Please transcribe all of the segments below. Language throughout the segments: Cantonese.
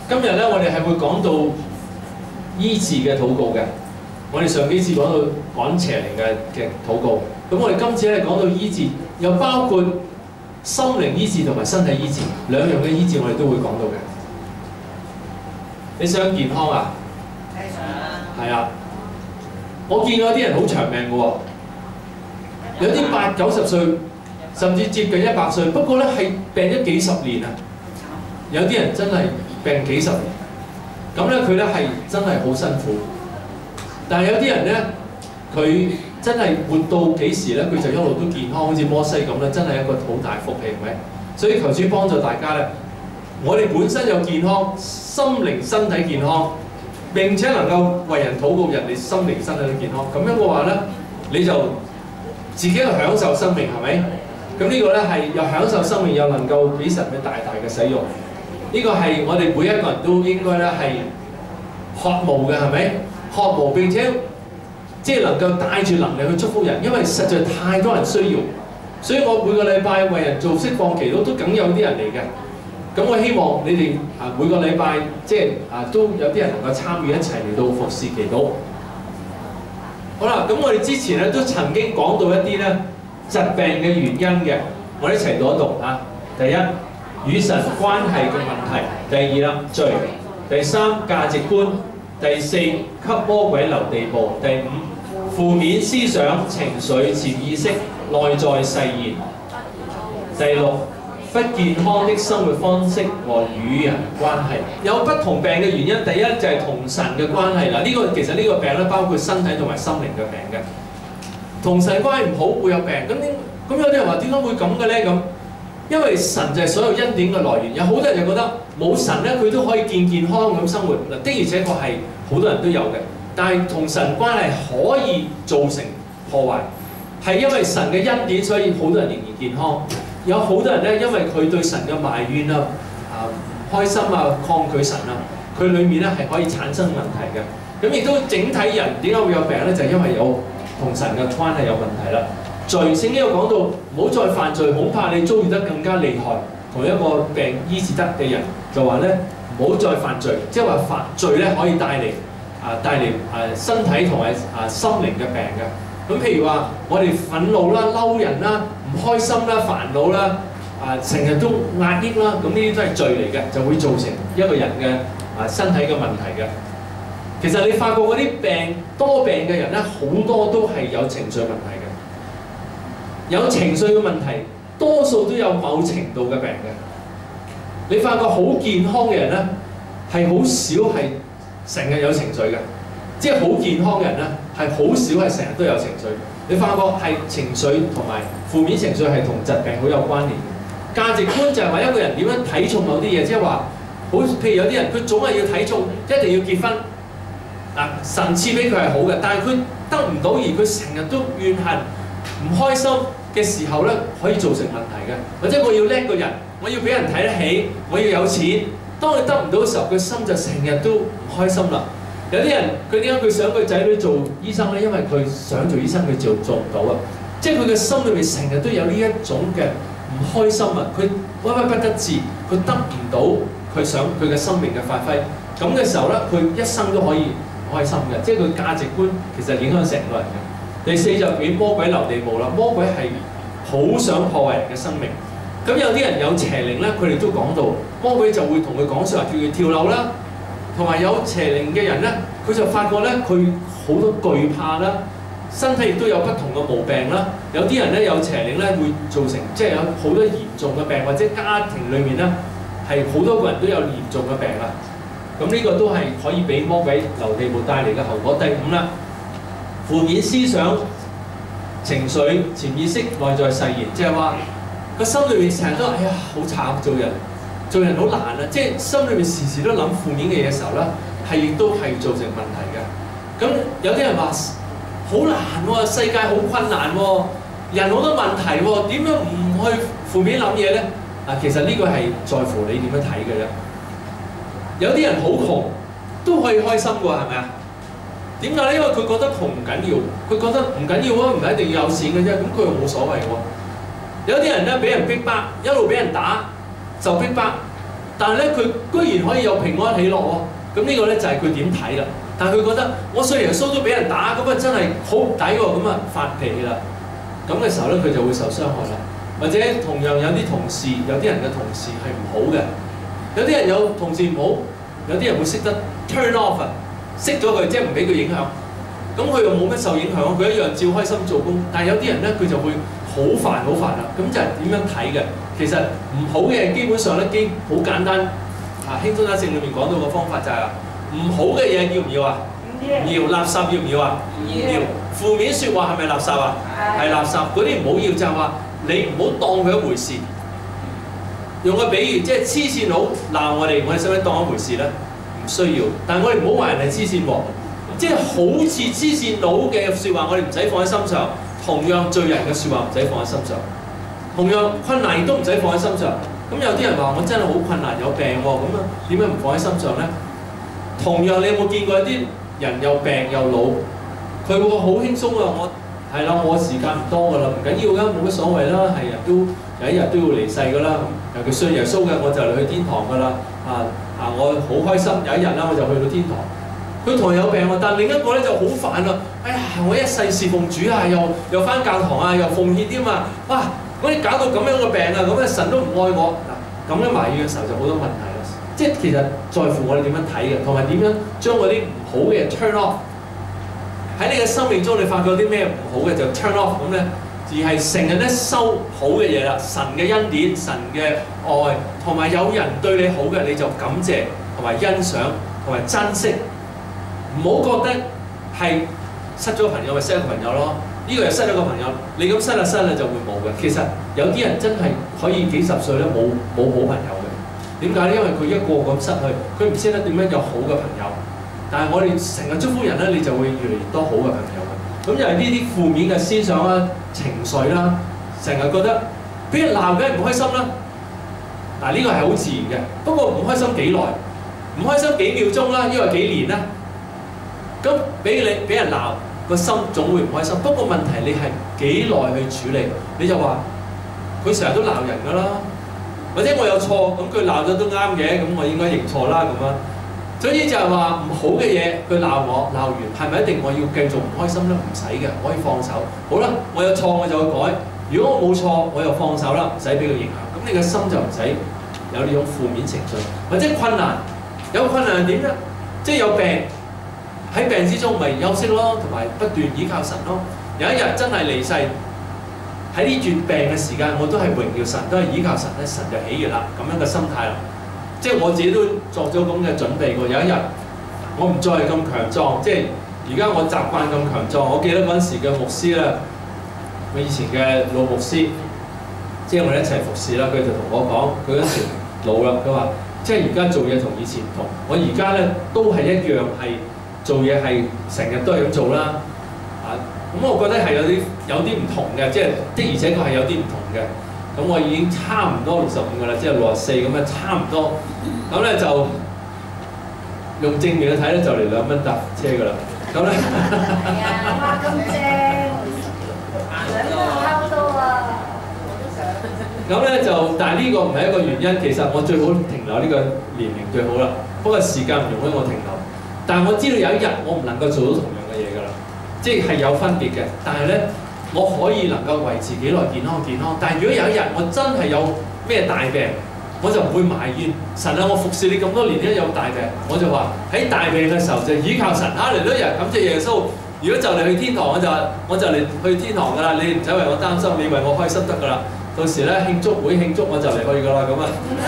今日咧，我哋係會講到醫治嘅禱告嘅。我哋上幾次講到趕邪靈嘅禱告，咁我哋今次咧講到醫治，又包括心靈醫治同埋身體醫治兩樣嘅醫治，我哋都會講到嘅。你想健康啊？係啊！我見過啲人好長命嘅喎，有啲80、90歲，甚至接近100歲，不過咧係病咗幾十年啊！有啲人真係病幾十年，咁咧佢咧係真係好辛苦。但係有啲人咧，佢真係活到幾時咧，佢就一路都健康，好似摩西咁咧，真係一個好大福氣，係咪？所以求主幫助大家咧，我哋本身有健康，心靈身體健康，並且能夠為人禱告，人哋心靈身體都健康。咁樣嘅話咧，你就自己去享受生命，係咪？咁呢個咧係又享受生命，又能夠俾神嘅大大嘅使用。呢個係我哋每一個人都應該咧係渴慕嘅，係咪？渴慕並且即係能夠帶住能力去祝福人，因為實在太多人需要，所以我每個禮拜為人做釋放祈禱都梗有啲人嚟嘅。咁我希望你哋每個禮拜即係都有啲人能夠參與一齊嚟到服侍祈禱。好啦，咁我哋之前咧都曾經講到一啲咧疾病嘅原因嘅，我哋一齊讀一讀啊。第一，與神關係嘅問題；第二啦，罪；第三，價值觀；第四，給魔鬼留地步；第五，負面思想、情緒、潛意識、內在誓言；第六，不健康的生活方式和與人關係。有不同病嘅原因，第一就係同神嘅關係啦。其實呢個病咧包括身體同埋心靈嘅病嘅。同神關係唔好會有病，咁有啲人話點解會咁嘅咧？咁因為神就係所有恩典嘅來源。有好多人就覺得冇神咧，佢都可以健康咁生活。嗱，的而且確係好多人都有嘅，但係同神關係可以造成破壞，係因為神嘅恩典，所以好多人仍然健康。有好多人咧，因為佢對神嘅埋怨啊、唔開心啊、抗拒神啊，佢裏面咧係可以產生問題嘅。咁亦都整體人點解會有病咧？就係因為有同神嘅關係有問題啦。罪聖經有講到，唔好再犯罪，恐怕你遭遇得更加厲害。同一個病醫治得嘅人就話咧，唔好再犯罪，即係話犯罪咧可以帶嚟身體同埋心靈嘅病嘅。咁譬如話，我哋憤怒啦、嬲人啦、唔開心啦、煩惱啦，成日都壓抑啦，咁呢啲都係罪嚟嘅，就會造成一個人嘅身體嘅問題嘅。其實你發覺嗰啲多病嘅人咧，好多都係有情緒問題嘅。有情緒嘅問題，多數都有某程度嘅病嘅。你發覺好健康嘅人咧，係好少係成日有情緒嘅，即係好健康嘅人咧，係好少係成日都有情緒。你發覺係情緒同埋負面情緒係同疾病好有關聯嘅。價值觀就係話一個人點樣睇重某啲嘢，即係話好譬如有啲人佢總係要睇重，一定要結婚。神賜俾佢係好嘅，但係佢得唔到而佢成日都怨恨、唔開心嘅時候咧，可以造成問題嘅。或者我要叻個人，我要俾人睇得起，我要有錢。當佢得唔到嘅時候，佢心就成日都唔開心啦。有啲人佢點解佢想佢仔女做醫生咧？因為佢想做醫生，佢做唔到啊。即係佢嘅心裏面成日都有呢一種嘅唔開心啊。佢屈不得志，佢得唔到佢想佢嘅生命嘅發揮。咁嘅時候咧，佢一生都可以唔開心嘅。即係佢價值觀其實影響成個人嘅。第四就俾魔鬼留地步啦。魔鬼係好想破壞人嘅生命。咁有啲人有邪靈咧，佢哋都講到魔鬼就會同佢講説話，叫佢跳樓啦。同埋有邪靈嘅人咧，佢就發覺咧，佢好多懼怕啦，身體亦都有不同嘅毛病啦。有啲人咧有邪靈咧，會造成即係有好多嚴重嘅病，或者家庭裡面咧係好多個人都有嚴重嘅病啦。咁呢個都係可以俾魔鬼留地步帶嚟嘅後果。第五啦，負面思想、情緒、潛意識、內在誓言，即係話個心裏面成日都哎呀好慘，做人好難啊！即係心裏面時時都諗負面嘅嘢嘅時候咧，亦都係造成問題嘅。咁有啲人話好難喎，世界好困難喎，人好多問題喎，點樣唔去負面諗嘢咧？其實呢個係在乎你點樣睇嘅啫。有啲人好窮都可以開心嘅喎，係咪啊？點解咧？因為佢覺得窮唔緊要，佢覺得唔緊要啊，唔係一定要有錢嘅啫，咁佢又冇所謂喎。有啲人咧俾人逼迫，一路俾人打。受逼迫， 但係咧佢居然可以有平安喜樂喎。咁呢個咧就係佢點睇啦。但係佢覺得我信耶穌都俾人打，咁啊真係好唔抵喎，咁啊發脾氣啦。咁嘅時候咧，佢就會受傷害啦。或者同樣有啲同事，有啲人嘅同事係唔好嘅，有啲人有同事唔好，有啲人會識得 turn off 啊，熄咗佢，即係唔俾佢影響。咁佢又冇乜受影響，佢一樣照開心做工。但係有啲人咧，佢就會好煩好煩啦。咁就係點樣睇嘅？其實唔好嘅基本上咧，好簡單。輕鬆一性裏面講到個方法就係唔好嘅嘢要唔要啊？唔要。垃圾要唔要啊？唔要。負面説話係咪垃圾啊？係垃圾。嗰啲唔好要就係話你唔好當佢一回事。用個比喻，即係黐線佬鬧我哋使唔使當一回事咧？唔需要。但係我哋唔好話人係黐線喎。即係好似黐線佬嘅説話，我哋唔使放喺心上。同樣罪人嘅説話唔使放喺心上。同樣困難亦都唔使放喺心上。咁有啲人話我真係好困難有病喎，咁啊點解唔放喺心上咧？同樣你有冇見過有啲人又病又老，佢會好輕鬆啊！係啦，我時間唔多㗎啦，唔緊要㗎，冇乜所謂啦，係人都有一日都要離世㗎啦。尤其信耶穌嘅，我就嚟去天堂㗎啦。我好開心，有一日啦我就去到天堂。佢同樣有病喎，但另一個咧就好煩啦。哎呀，我一世侍奉主啊，又返教堂啊，又奉獻添嘛，哇！我哋搞到咁樣嘅病啊，咁啊神都唔愛我嗱，咁樣埋怨嘅時候就好多問題啦。即係其實在乎我哋點樣睇嘅，同埋點樣將嗰啲唔好嘅 turn off 喺你嘅生命中，你發覺啲咩唔好嘅就 turn off 咁咧，而係成日咧收好嘅嘢啦，神嘅恩典、神嘅愛，同埋有人對你好嘅你就感謝同埋欣賞同埋珍惜，唔好覺得係失咗朋友咪失咗朋友咯。呢個又失咗個朋友，你咁失啦就會冇嘅。其實有啲人真係可以幾十歲咧冇好朋友嘅。點解咧？因為佢一個咁失去，佢唔識得點樣有好嘅朋友。但係我哋成日祝福人咧，你就會越嚟越多好嘅朋友嘅。咁就係呢啲負面嘅思想啦、情緒啦，成日覺得俾人鬧梗係唔開心啦。嗱，呢個係好自然嘅。不過唔開心幾耐？唔開心幾秒鐘啦，因為幾年啦。咁俾人鬧。個心總會唔開心，不過問題你係幾耐去處理？你就話佢成日都鬧人㗎啦，或者我有錯，咁佢鬧咗都啱嘅，咁我應該認錯啦咁樣。所以就係話唔好嘅嘢，佢鬧我，鬧完係咪一定我要繼續唔開心咧？唔使嘅，可以放手。好啦，我有錯我就去改。如果我冇錯，我又放手啦，唔使俾佢影響。咁你嘅心就唔使有呢種負面情緒，或者困難。有困難係點咧？即係有病。喺病之中咪休息咯，同埋不斷倚靠神咯。有一日真係離世，喺呢段病嘅時間，我都係榮耀神，都係倚靠神咧，神就喜悅啦。咁樣嘅心態啦，即係我自己都作咗咁嘅準備過。有一日我唔再係咁強壯，即係而家我習慣咁強壯。我記得嗰陣時嘅牧師咧，我以前嘅老牧師，即係我哋一齊服侍啦。佢就同我講，佢嗰時老啦，佢話即係而家做嘢同以前唔同。我而家咧都係一樣係。做嘢係成日都係咁做啦，咁我覺得係有啲唔同嘅，即係的而且確係有啲唔同嘅。咁我已經差唔多65㗎啦，即係64咁樣差唔多。咁咧就用正面去睇咧，就嚟2蚊搭車㗎啦。咁咧係啊，哇咁正，2蚊差唔多啊！咁咧就，但係呢個唔係一個原因。其實我最好停留呢個年齡最好啦。不過時間唔容許我停留。但係我知道有一日我唔能夠做到同樣嘅嘢㗎啦，即係有分別嘅。但係咧，我可以能夠維持幾耐健康。但係如果有一日我真係有咩大病，我就唔會埋怨神啊！我服侍你咁多年，一有大病，我就話喺大病嘅時候就倚靠神。哈利路亞，感謝耶穌。如果就嚟去天堂，我就嚟去天堂㗎啦。你唔使為我擔心，你為我開心得㗎啦。到時咧慶祝會慶祝，我就嚟去㗎啦咁啊。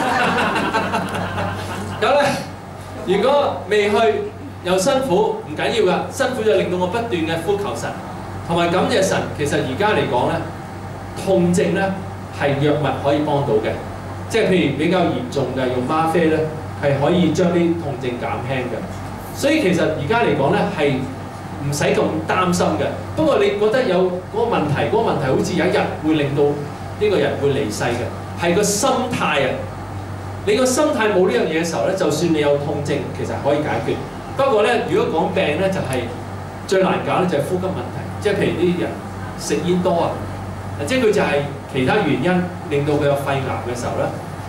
咁咧，如果未去，又辛苦唔緊要㗎，辛苦就令到我不斷嘅呼求神，同埋感謝神。其實而家嚟講咧，痛症咧係藥物可以幫到嘅，即係譬如比較嚴重嘅用嗎啡咧，係可以將啲痛症減輕嘅。所以其實而家嚟講咧係唔使咁擔心嘅。不過你覺得有嗰個問題，嗰個問題好似有一日會令到呢個人會離世嘅，係個心態啊！你個心態冇呢樣嘢嘅時候咧，就算你有痛症，其實可以解決。不過咧，如果講病咧，就係最難搞咧，就係呼吸問題。即係譬如啲人食煙多啊，即係佢就係其他原因令到佢有肺癌嘅時候咧，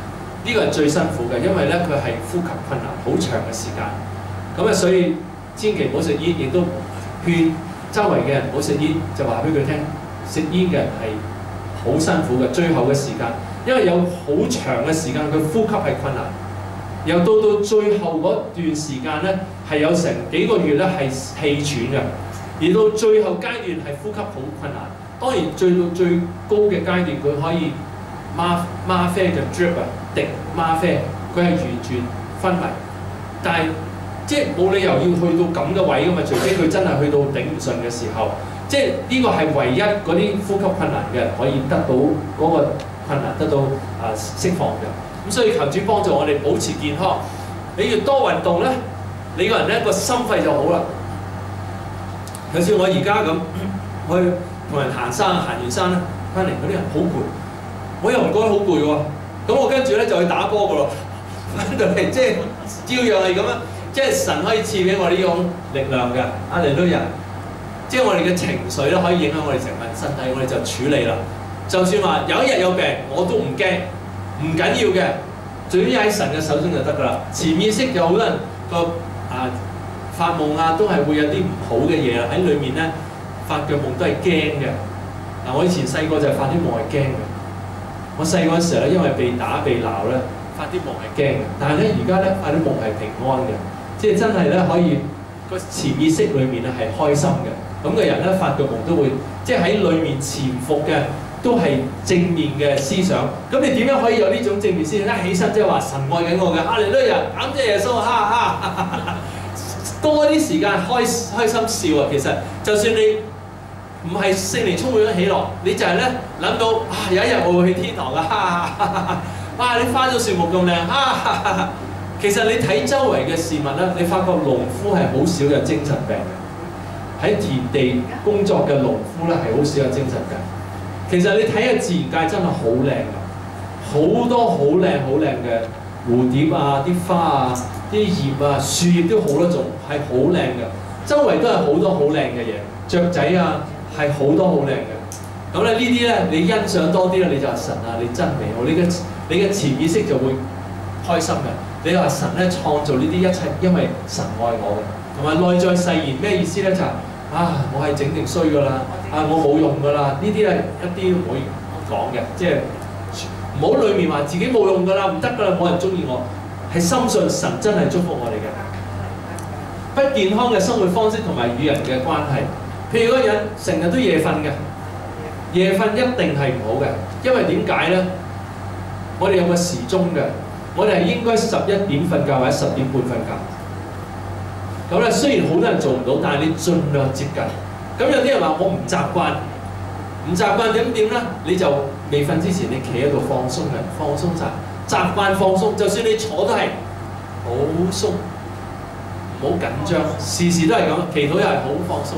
呢個係最辛苦嘅，因為咧佢係呼吸困難，好長嘅時間。咁啊，所以千祈唔好食煙，亦都勸周圍嘅人唔好食煙，就話俾佢聽，食煙嘅人係好辛苦嘅，最後嘅時間，因為有好長嘅時間佢呼吸係困難，又到最後嗰段時間咧係有成幾個月咧係氣喘嘅，而到最後階段係呼吸好困難。當然到最高嘅階段佢可以嗎啡嘅 drip 啊，滴嗎啡，佢係完全昏迷，但係即係冇理由要去到咁嘅位㗎嘛，除非佢真係去到頂唔順嘅時候，即係呢個係唯一嗰啲呼吸困難嘅人可以得到嗰個困難得到釋放嘅。咁所以求主幫助我哋保持健康。你越多運動咧，你個人咧個心肺就好啦。好似我而家咁去同人行山，行完山咧翻嚟嗰啲人好攰，我又唔覺得好攰喎。咁我跟住咧就去打波㗎咯，翻到嚟即係照樣係咁樣。即係神可以賜俾我哋呢種力量嘅，哈利路亞！即係我哋嘅情緒咧可以影響我哋成份身體，我哋就處理啦。就算話有一日有病，我都唔驚，唔緊要嘅，最緊要喺神嘅手中就得㗎啦。潛意識有好多人個發夢啊，都係會有啲唔好嘅嘢喺裏面咧，發嘅夢都係驚嘅。嗱，我以前細個就係發啲夢係驚嘅。我細個嗰時候咧，因為被打被鬧咧，發啲夢係驚嘅。但係咧而家咧發啲夢係平安嘅。即係真係咧，可以個潛意識裏面咧係開心嘅，咁嘅人咧發個夢都會，即係喺裏面潛伏嘅都係正面嘅思想。咁你點樣可以有呢種正面思想？一起身即係話神愛緊我嘅，哈利路亞，感謝耶穌，哈哈，多啲時間開心笑啊！其實就算你唔係聖靈充滿咗喜樂，你就係咧諗到有一日我會去天堂啊！哈哈，哇！你花咗樹木咁靚，哈哈。其實你睇周圍嘅事物咧，你發覺農夫係好少有精神病嘅。喺田地工作嘅農夫咧係好少有精神病。其實你睇下自然界真係好靚㗎，好多好靚嘅蝴蝶啊、啲花啊、啲葉啊、樹葉都好多種，係好靚嘅。周圍都係好多好靚嘅嘢，雀仔啊係好多好靚嘅。咁咧呢啲咧你欣賞多啲咧，你就話神啊，你真美好，你嘅潛意識就會開心嘅。你話神咧創造呢啲一切，因為神愛我嘅，同埋內在誓言咩意思咧？就係我係整定衰㗎啦，我冇用㗎啦，呢啲係一啲都唔可以講嘅，即係唔好裡面話自己冇用㗎啦，唔得㗎啦，冇人中意我，係深信神真係祝福我哋嘅。不健康嘅生活方式同埋與人嘅關係，譬如嗰個人成日都夜瞓嘅，夜瞓一定係唔好嘅，因為點解咧？我哋有個時鐘嘅。我哋係應該11點瞓覺或者10點半瞓覺。咁咧雖然好多人做唔到，但係你盡量接近。咁有啲人話我唔習慣，唔習慣點咧？你就未瞓之前你企喺度放鬆嘅，放鬆晒，習慣放鬆。就算你坐都係好鬆，唔好緊張，時時都係咁。祈禱又係好放鬆。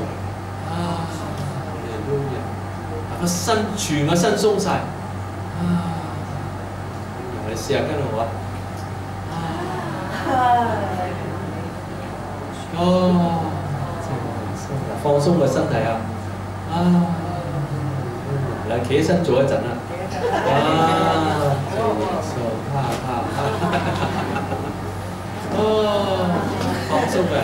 個身全個身鬆晒。你試下跟我啊！放鬆個身體啊！嚟企起身做一陣啦！放鬆嘅，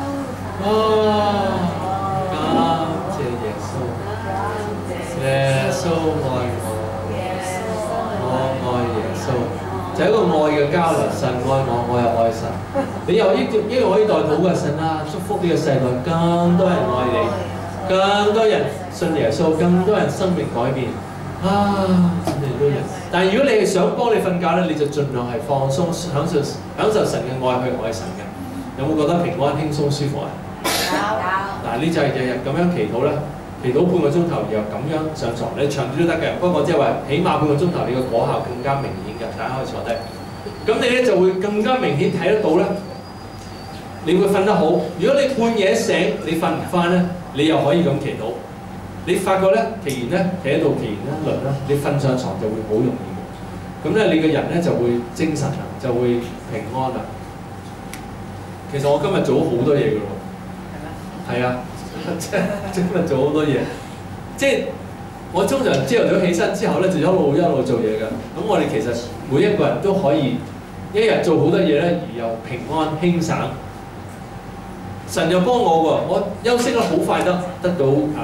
感謝耶穌，耶穌愛我，我愛耶穌。就係一個愛嘅交流，神愛我，我又愛神。你又呢個可以代禱嘅神啊，祝福呢個世代更多人愛你，更多人信耶穌，更多人生命改變。但係如果你係想幫你瞓覺咧，你就盡量係放鬆，享受神嘅愛去愛神嘅。有冇覺得平安、輕鬆、舒服啊？有。嗱，呢就係日日咁樣祈禱啦。祈禱半個鐘頭，然後咁樣上床，你長啲都得嘅。不過即係話，起碼半個鐘頭，你個果效更加明顯嘅。大家可以坐低，咁你咧就會更加明顯睇得到咧，你會瞓得好。如果你半夜醒，你瞓唔翻咧，你又可以咁祈禱。你發覺咧，祈完咧，企喺度祈完一輪咧，你瞓上床就會好容易嘅。咁咧，你個人咧就會精神啦，就會平安啦。其實我今日做咗好多嘢嘅喎，係啊。真係做好多嘢，即係我通常朝頭早起身之後咧，就一路做嘢㗎。咁我哋其實每一個人都可以一日做好多嘢咧，而又平安輕省。神又幫我喎，我休息得好快得到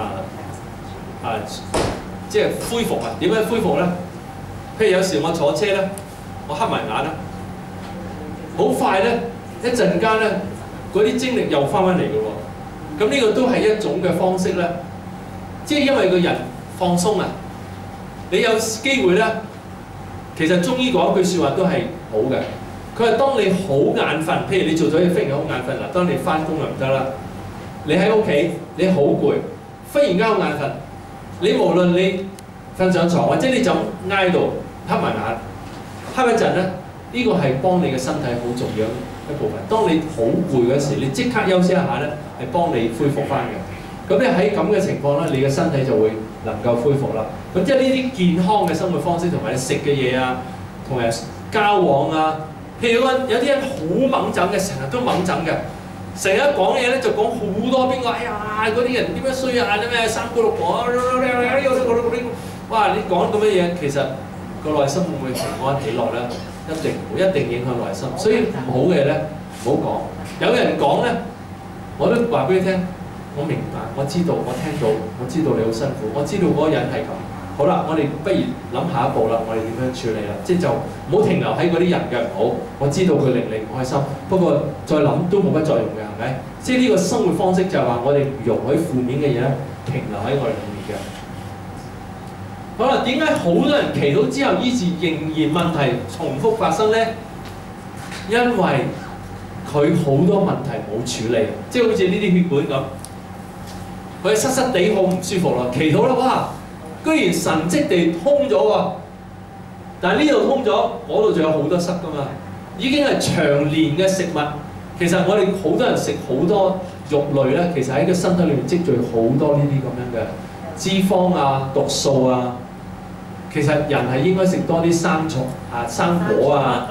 即係恢復啊！點樣恢復咧？譬如有時我坐車咧，我黑埋眼啦，好快咧，一陣間咧，嗰啲精力又翻返嚟㗎喎。咁呢個都係一種嘅方式咧，即係因為個人放鬆啊，你有機會咧，其實中醫講一句説話都係好嘅。佢話：當你好眼瞓，譬如你做咗嘢忽然間好眼瞓嗱，當你翻工就唔得啦。你喺屋企你好攰，忽然間好眼瞓，你無論你瞓上床或者你就挨度瞌埋眼，瞌一陣咧，呢個係幫你嘅身體好重要一部分。當你好攰嗰時，你即刻休息一下咧，係幫你恢復翻嘅。咁咧喺咁嘅情況咧，你嘅身體就會能夠恢復啦。咁即係呢啲健康嘅生活方式同埋你食嘅嘢啊，同埋交往啊。譬如有啲人好猛整嘅，成日都猛整嘅，成日講嘢咧就講好多邊個，哎呀嗰啲人點樣衰啊，啲咩三姑六婆，哇！你講咁嘅嘢，其實個內心會唔會平安喜樂咧？一定影響內心。所以唔好嘅咧，唔好講。有人講咧，我都話俾你聽，我明白，我知道，我聽到，我知道你好辛苦，我知道嗰個人係咁。好啦，我哋不如諗下一步啦，我哋點樣處理啦？即係就唔好停留喺嗰啲人嘅唔好，我知道佢令你唔開心，不過再諗都冇乜作用嘅，係咪？即係呢個生活方式就係話我哋唔容許負面嘅嘢咧停留喺我哋裏面嘅。好啦，點解好多人祈禱之後醫治仍然問題重複發生咧？因為佢好多問題冇處理，即係好似呢啲血管咁，佢塞塞地好唔舒服啦，祈禱啦，哇！居然神蹟地通咗喎，但係呢度通咗，嗰度仲有好多塞㗎嘛，已經係長年嘅食物。其實我哋好多人食好多肉類咧，其實喺個身體裏面積聚好多呢啲咁樣嘅脂肪啊、毒素啊。其實人係應該食多啲生菜啊、生果啊、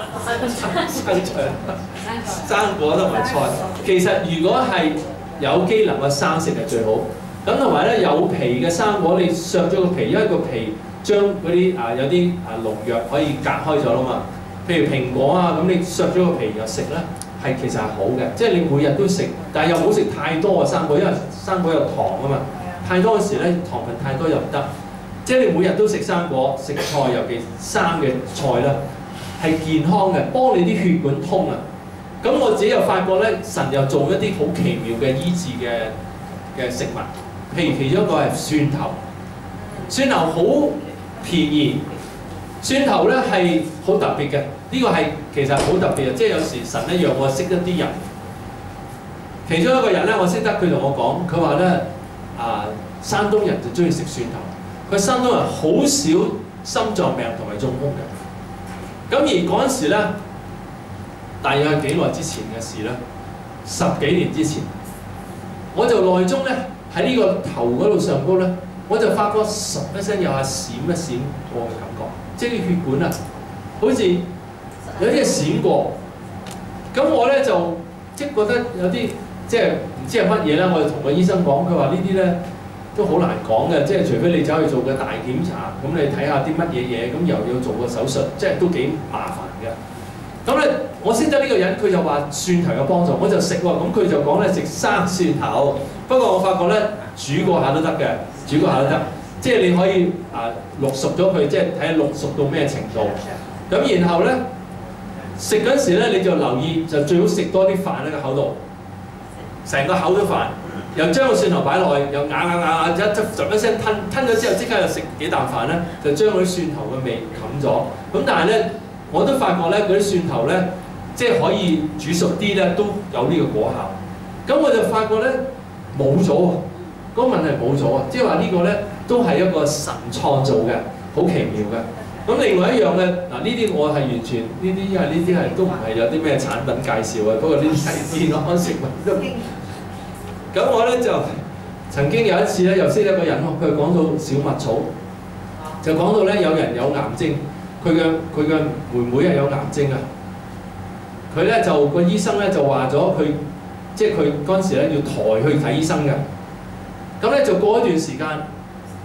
生果同埋菜。其實如果係有機能嘅生食係最好。咁同埋咧有皮嘅生果，你削咗個皮，因為個皮將嗰啲有啲農藥可以隔開咗啦嘛。譬如蘋果啊，咁你削咗個皮又食咧，係其實係好嘅。即係你每日都食，但係又唔好食太多嘅生果，因為生果有糖啊嘛。太多嘅時咧，糖分太多又唔得。即係你每日都食生果、食菜，尤其生嘅菜啦，係健康嘅，幫你啲血管通啊。咁我自己又發覺咧，神又做一啲好奇妙嘅醫治嘅食物。譬如其中一個係蒜頭，蒜頭好便宜，蒜頭咧係好特別嘅。呢個係其實好特別嘅，即係有時神咧讓我識一啲人。其中一個人咧，我識得佢同我講，佢話咧山東人就中意食蒜頭，佢山東人好少心臟病同埋中風嘅。咁而嗰陣時咧，大約係幾耐之前嘅事咧？10幾年之前，我就內中咧。喺呢個頭嗰度上高咧，我就發覺十一聲有下閃一閃過嘅感覺，即係啲血管啊，好似有啲嘢閃過。咁我咧就即係覺得有啲即係唔知係乜嘢啦。我就同個醫生講，佢話呢啲咧都好難講嘅，即係除非你走去做個大檢查，咁你睇下啲乜嘢嘢，咁又要做個手術，即係都幾麻煩嘅。咁咧，我識得呢個人，佢就話蒜頭有幫助，我就食喎。咁佢就講咧食生蒜頭。不過我發覺咧煮過下都得嘅，煮過下都得，即係你可以淥熟咗佢，即係睇下淥熟到咩程度。咁然後咧食嗰時咧，你就留意就最好食多啲飯喺個口度，成個口都飯，又將個蒜頭擺落去，又咬，一聲吞咗之後，即刻又食幾啖飯咧，就將嗰啲蒜頭嘅味冚咗。咁但係咧，我都發覺咧嗰啲蒜頭咧，即係可以煮熟啲咧，都有呢個果效。咁我就發覺咧。冇咗喎，嗰個問題冇咗啊！即係話呢個咧都係一個神創造嘅，好奇妙嘅。咁另外一樣嘅嗱，呢啲我係完全呢啲，因為呢啲係都唔係有啲咩產品介紹嘅，不過呢啲係健康食物都。咁我咧就曾經有一次咧，又識一個人，佢講到小麥草，就講到咧有人有癌症，佢嘅妹妹係有癌症啊。佢咧就個醫生咧就話咗佢。即係佢嗰陣時咧要抬去睇醫生嘅，咁咧就過一段時間，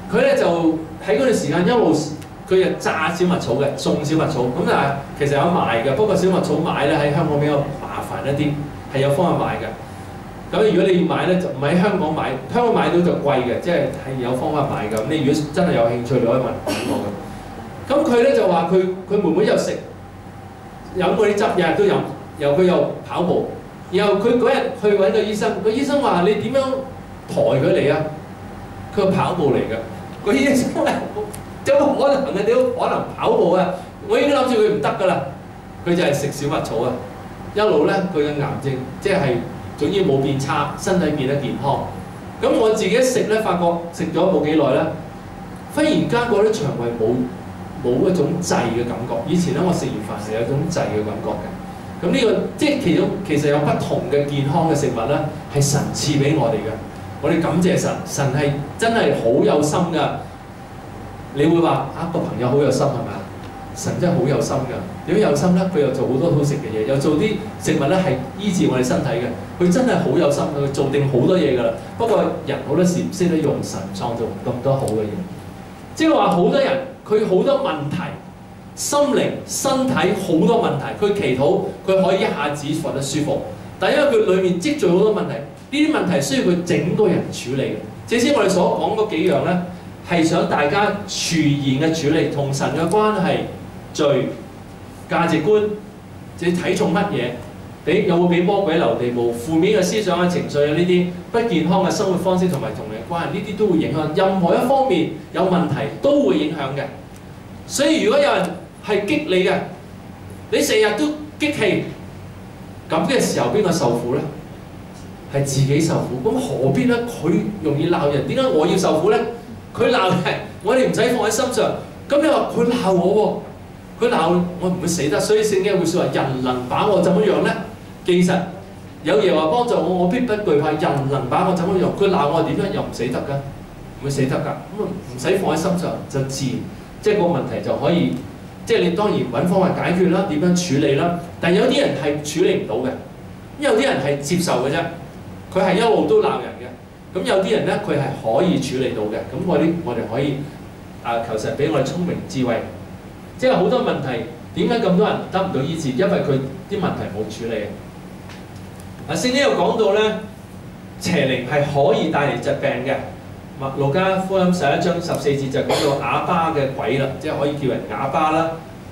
佢咧就喺嗰段時間一路佢就炸小麥草嘅，種小麥草。咁但係其實有賣嘅，不過小麥草買咧喺香港比較麻煩一啲，係有方法買嘅。咁如果你要買咧，就唔喺香港買，香港買到就貴嘅，即係有方法買㗎。咁你如果真係有興趣，你可以問我嘅。咁佢咧就話佢妹妹又食飲嗰啲汁，日日都飲，然後佢又跑步。然後佢嗰日去揾個醫生，個醫生話：你點樣抬佢嚟啊？佢話跑步嚟㗎。個醫生話：有冇可能嘅？點可能跑步啊？我已經諗住佢唔得㗎啦。佢就係食小麥草啊，一路咧佢嘅癌症即係總之冇變差，身體變得健康。咁我自己食咧，發覺食咗冇幾耐咧，忽然間覺得腸胃冇一種滯嘅感覺。以前咧我食完飯係有一種滯嘅感覺嘅。咁呢個即係其實有不同嘅健康嘅食物咧，係神賜俾我哋嘅。我哋感謝神，神係真係好有心㗎。你會話個朋友好有心係咪啊？神真係好有心㗎。點解有心咧？佢又做好多好食嘅嘢，又做啲食物咧係醫治我哋身體嘅。佢真係好有心，佢做定好多嘢㗎啦。不過人好多時唔識得用神創造咁多好嘅嘢，即係話好多人佢好多問題。心靈、身體好多問題，佢祈禱佢可以一下子覺得舒服，但因為佢裏面積聚好多問題，呢啲問題需要佢整個人處理嘅。正先我哋所講嗰幾樣咧，係想大家全然嘅處理同神嘅關係、罪、價值觀，你睇重乜嘢？有冇俾魔鬼留地步？負面嘅思想啊、情緒啊，呢啲不健康嘅生活方式同埋同人關係，呢啲都會影響。任何一方面有問題都會影響嘅。所以如果有人係激你嘅，你成日都激氣，咁嘅時候邊個受苦咧？係自己受苦。咁何必咧？佢容易鬧人，點解我要受苦咧？佢鬧人，我哋唔使放喺心上。咁你話佢鬧我喎，佢鬧我唔會死得。所以聖經會説話：人能把我怎麼樣咧？其實有耶和華幫助我，我必不懼怕。人能把我怎麼樣？佢鬧我點樣又唔死得㗎？唔會死得㗎。咁唔使放喺心上，就自然即係個問題就可以。即係你當然揾方法解決啦，點樣處理啦？但係有啲人係處理唔到嘅，有啲人係接受嘅啫，佢係一路都鬧人嘅。咁有啲人咧，佢係可以處理到嘅。咁我哋可以求神俾我哋聰明智慧。即係好多問題，點解咁多人得唔到醫治？因為佢啲問題冇處理。聖經又講到咧，邪靈係可以帶嚟疾病嘅。路加福音11章14節就講到啞巴嘅鬼啦，即係可以叫人啞巴啦。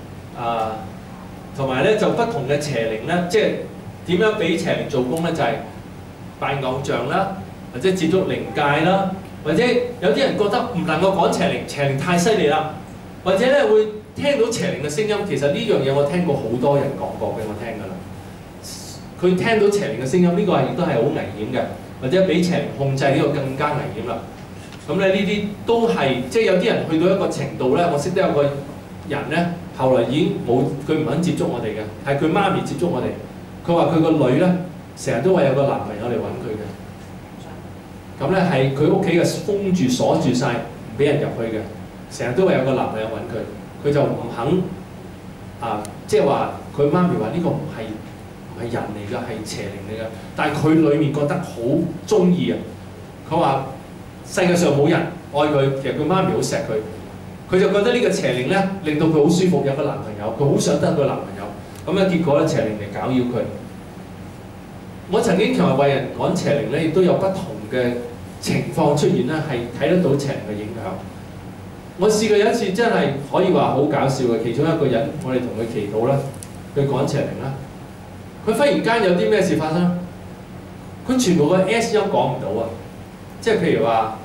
同埋咧就不同嘅邪靈咧，即係點樣俾邪靈做工咧？就係拜偶像啦，或者接觸靈界啦，或者有啲人覺得唔能夠講邪靈，邪靈太犀利啦，或者咧會聽到邪靈嘅聲音。其實呢樣嘢我聽過好多人講過俾我聽㗎啦。佢聽到邪靈嘅聲音，呢個亦都係好危險嘅，或者俾邪靈控制呢個更加危險啦。咁咧呢啲都係即係有啲人去到一個程度咧，我識得有個人咧，後來已經冇佢唔肯接觸我哋嘅，係佢媽咪接觸我哋。佢話佢個女咧成日都話有個男朋友嚟揾佢嘅，咁咧係佢屋企嘅封住鎖住晒，唔俾人入去嘅，成日都話有個男朋友揾佢，佢就唔肯即係話佢媽咪話呢個唔係人嚟㗎，係邪靈嚟㗎，但係佢裡面覺得好中意啊，佢話。世界上冇人愛佢，其實佢媽咪好錫佢，佢就覺得呢個邪靈咧令到佢好舒服，有個男朋友，佢好想得個男朋友。咁咧結果咧邪靈嚟攪擾佢。我曾經同埋為人講邪靈咧，亦都有不同嘅情況出現咧，係睇得到邪靈嘅影響。我試過有一次真係可以話好搞笑嘅，其中一個人我哋同佢祈禱啦，佢講邪靈啦，佢忽然間有啲咩事發生，佢全部個 S 音講唔到啊！即係譬如話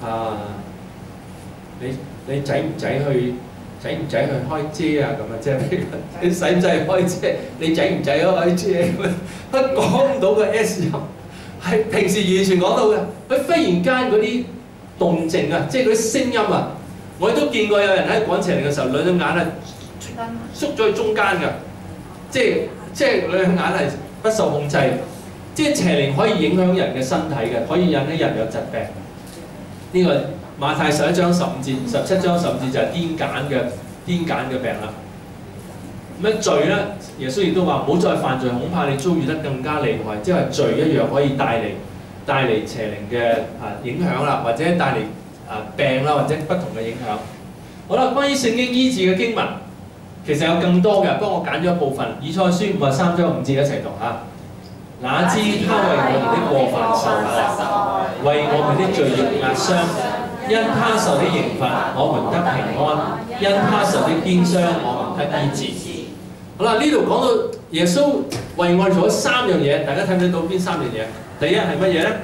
你仔唔仔去開遮啊咁啊，即係譬如你使唔使開遮？你仔唔仔開遮？佢講唔到個 S 音，係平時完全講到嘅。佢忽然間嗰啲動靜啊，即係嗰啲聲音啊，我都見過有人喺講邪靈嘅時候，兩隻眼係縮咗去中間㗎，即係兩隻眼係不受控制。即係邪靈可以影響人嘅身體嘅，可以引起人有疾病。呢、這個馬太11章15節、17章15節就係癲癇嘅病啦。咁罪咧，耶穌亦都話唔好再犯罪，恐怕你遭遇得更加厲害。即係罪一樣可以帶嚟邪靈嘅影響啦，或者帶嚟病啦，或者不同嘅影響。好啦，關於聖經醫治嘅經文，其實有更多嘅，不過我揀咗一部分。以賽亞書53章5節一齊讀嚇。哪知他為我們的過犯受害，為我們的罪孽壓傷，因他受的刑罰，我們得平安；因他受的鞭傷，我們得醫治。好啦，呢度講到耶穌為我哋做咗3樣嘢，大家睇唔睇到邊3樣嘢？第一係乜嘢咧？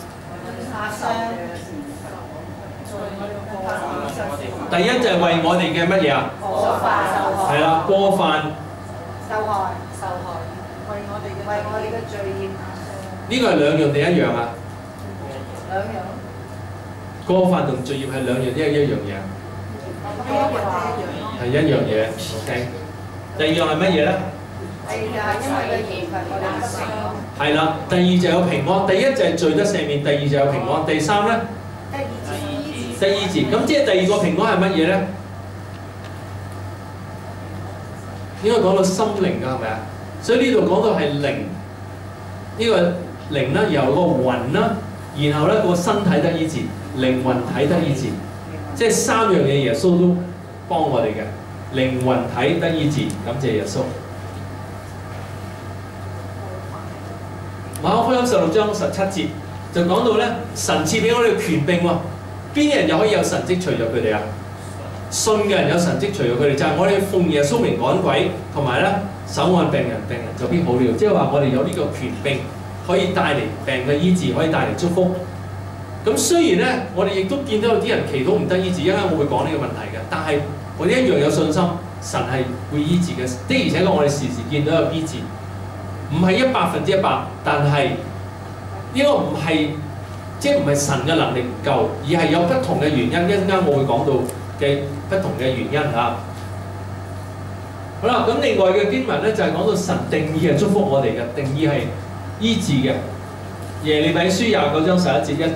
第一就係為我哋嘅乜嘢啊？係啦，過犯受害，為我哋嘅罪孽壓傷。呢個係2樣定1樣啊？2樣。過犯同罪孽係2樣，一樣嘢。係1樣嘢。OK。第2樣係乜嘢咧？第2係因為佢刑罰我哋得平安。係啦，第2就有平安。第1就係罪得赦免，第2就有平安。第3咧？得醫治。咁即係第2個平安係乜嘢咧？應該講到心靈㗎，係咪啊？所以呢度講到係靈，呢個靈啦，然後個魂啦，然後咧個身體得醫治，靈魂體得醫治，即係3樣嘢耶穌都幫我哋嘅。靈魂體得醫治，感謝耶穌。馬可福音16章17節就講到咧，神賜俾我哋權柄喎，邊啲人又可以有神蹟隨著佢哋啊？信嘅人有神蹟隨著佢哋，就係我哋奉耶穌名趕鬼，同埋咧手按病人，病人就必好了。即係話我哋有呢個權柄，可以帶嚟病嘅醫治，可以帶嚟祝福。咁雖然咧，我哋亦都見到有啲人祈禱唔得醫治，一陣間我會講呢個問題嘅，但係我哋一樣有信心，神係會醫治嘅。的而且確，我哋時時見到有醫治，唔係100%，但係呢個唔係即係唔係神嘅能力唔夠，而係有不同嘅原因。一陣間我會講到嘅不同嘅原因嚇。好啦，咁另外嘅經文咧就係講到神定義係祝福我哋嘅，定義係醫治嘅。耶利米書29章11節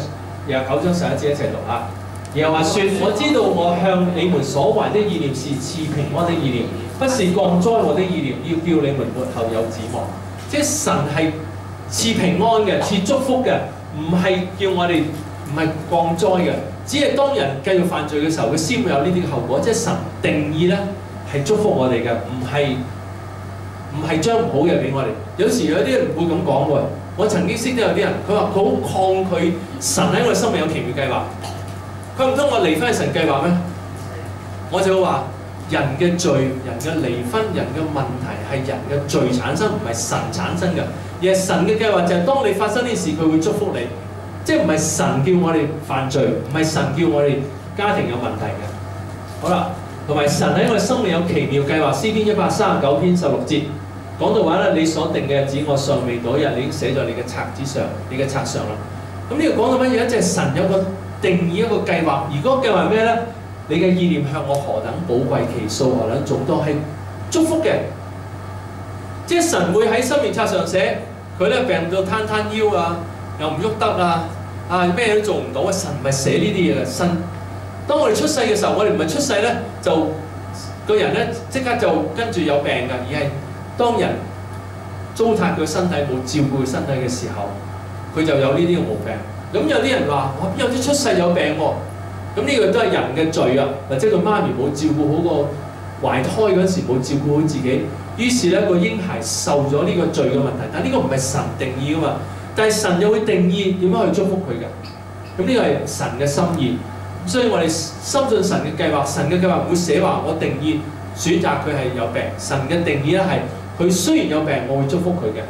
29章11節一齊讀嚇。耶和華說：我知道我向你們所懷的意念是賜平安的意念，不是降災禍的意念，要叫你們末後有指望。即係神係賜平安嘅，賜祝福嘅，唔係叫我哋唔係降災嘅。只係當人繼續犯罪嘅時候，佢先會有呢啲嘅後果。即係神定義咧係祝福我哋嘅，唔係將唔好嘅俾我哋。有時有啲人會咁講喎。我曾經識到有啲人，佢話佢好抗拒神喺我哋生命有奇妙計劃。佢唔通我離婚係神計劃咩？我就會話人嘅罪、人嘅離婚、人嘅問題係人嘅罪產生，唔係神產生嘅。而係神嘅計劃就係當你發生呢事，佢會祝福你。即係唔係神叫我哋犯罪，唔係神叫我哋家庭有問題嘅。好啦，同埋神喺我哋生命有奇妙計劃。詩篇139篇16節講到話咧，你所定嘅日子我尚未到日，你已經寫在你嘅冊子上，你嘅冊上啦。咁呢個講到乜嘢咧？即係神有個定義一個計劃，而嗰個計劃係咩咧？你嘅意念向我何等寶貴，其數何等眾多，係祝福嘅。即係神會喺生命冊上寫，佢咧病到攤攤腰啊，又唔喐得啊，咩都做唔到啊！神唔係寫呢啲嘢嘅。神當我哋出世嘅時候，我哋唔係出世咧就個人咧即刻就跟住有病㗎，而係當人糟蹋佢身體冇照顧佢身體嘅時候，佢就有呢啲嘅毛病。咁有啲人話：哇，邊有啲出世有病喎？咁呢個都係人嘅罪啊！或者個媽咪冇照顧好個懷胎嗰陣時冇照顧好自己，於是咧個嬰孩受咗呢個罪嘅問題。但呢個唔係神定義㗎嘛，但係神又會定義點樣去祝福佢嘅。咁呢個係神嘅心意，所以我哋深信神嘅計劃。神嘅計劃唔會寫話我定義選擇佢係有病。神嘅定義咧係佢雖然有病，我會祝福佢嘅。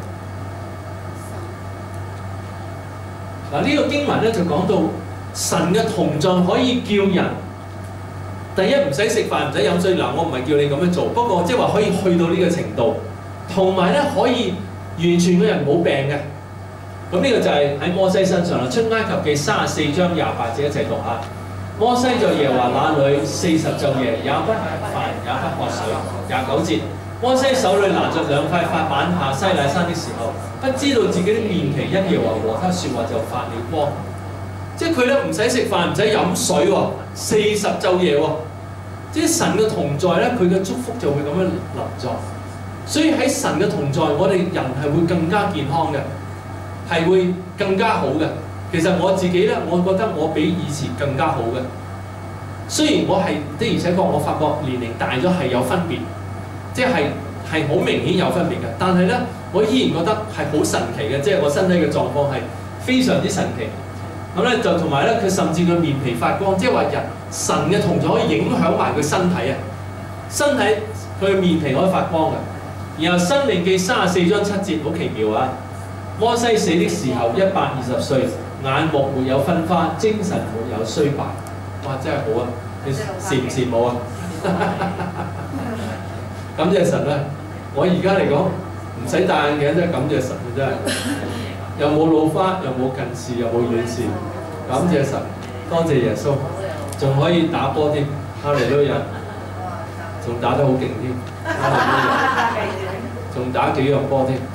嗱，呢個經文咧就講到神嘅同在可以叫人第一唔使食飯唔使飲水。嗱，我唔係叫你咁樣做，不過即係話可以去到呢個程度，同埋咧可以完全個人冇病嘅。咁呢個就係喺摩西身上啦。出埃及記34章28節一齊讀下。摩西在耶和華那裏40晝夜，也不吃飯也不喝水。29節。摩西手裏拿着2塊法板下西乃山的時候，不知道自己的面皮因耶和華和他説話就發了光。即係佢咧唔使食飯唔使飲水喎，40晝夜喎。即係神嘅同在咧，佢嘅祝福就會咁樣臨在。所以喺神嘅同在，我哋人係會更加健康嘅，係會更加好嘅。 其實我自己咧，我覺得我比以前更加好嘅。雖然我係的而且確，我發覺年齡大咗係有分別，即係好明顯有分別嘅。但係咧，我依然覺得係好神奇嘅，即係我身體嘅狀況係非常之神奇。咁咧就同埋咧，佢甚至佢面皮發光，即係話神嘅同在可以影響埋佢身體啊！身體佢嘅面皮可以發光嘅。然後《申命記》34章7節好奇妙啊！摩西死的時候120歲，眼目沒有昏花，精神沒有衰敗。哇！真係好啊！你羨唔羨慕啊？感謝神啊！我而家嚟講唔使戴眼鏡，真係感謝神啊！真係又冇老花，又冇近視，又冇遠視，感謝神，多謝耶穌，仲可以打波添，哈利路亞，仲打得好勁添，哈利路亞，仲打幾樣波添。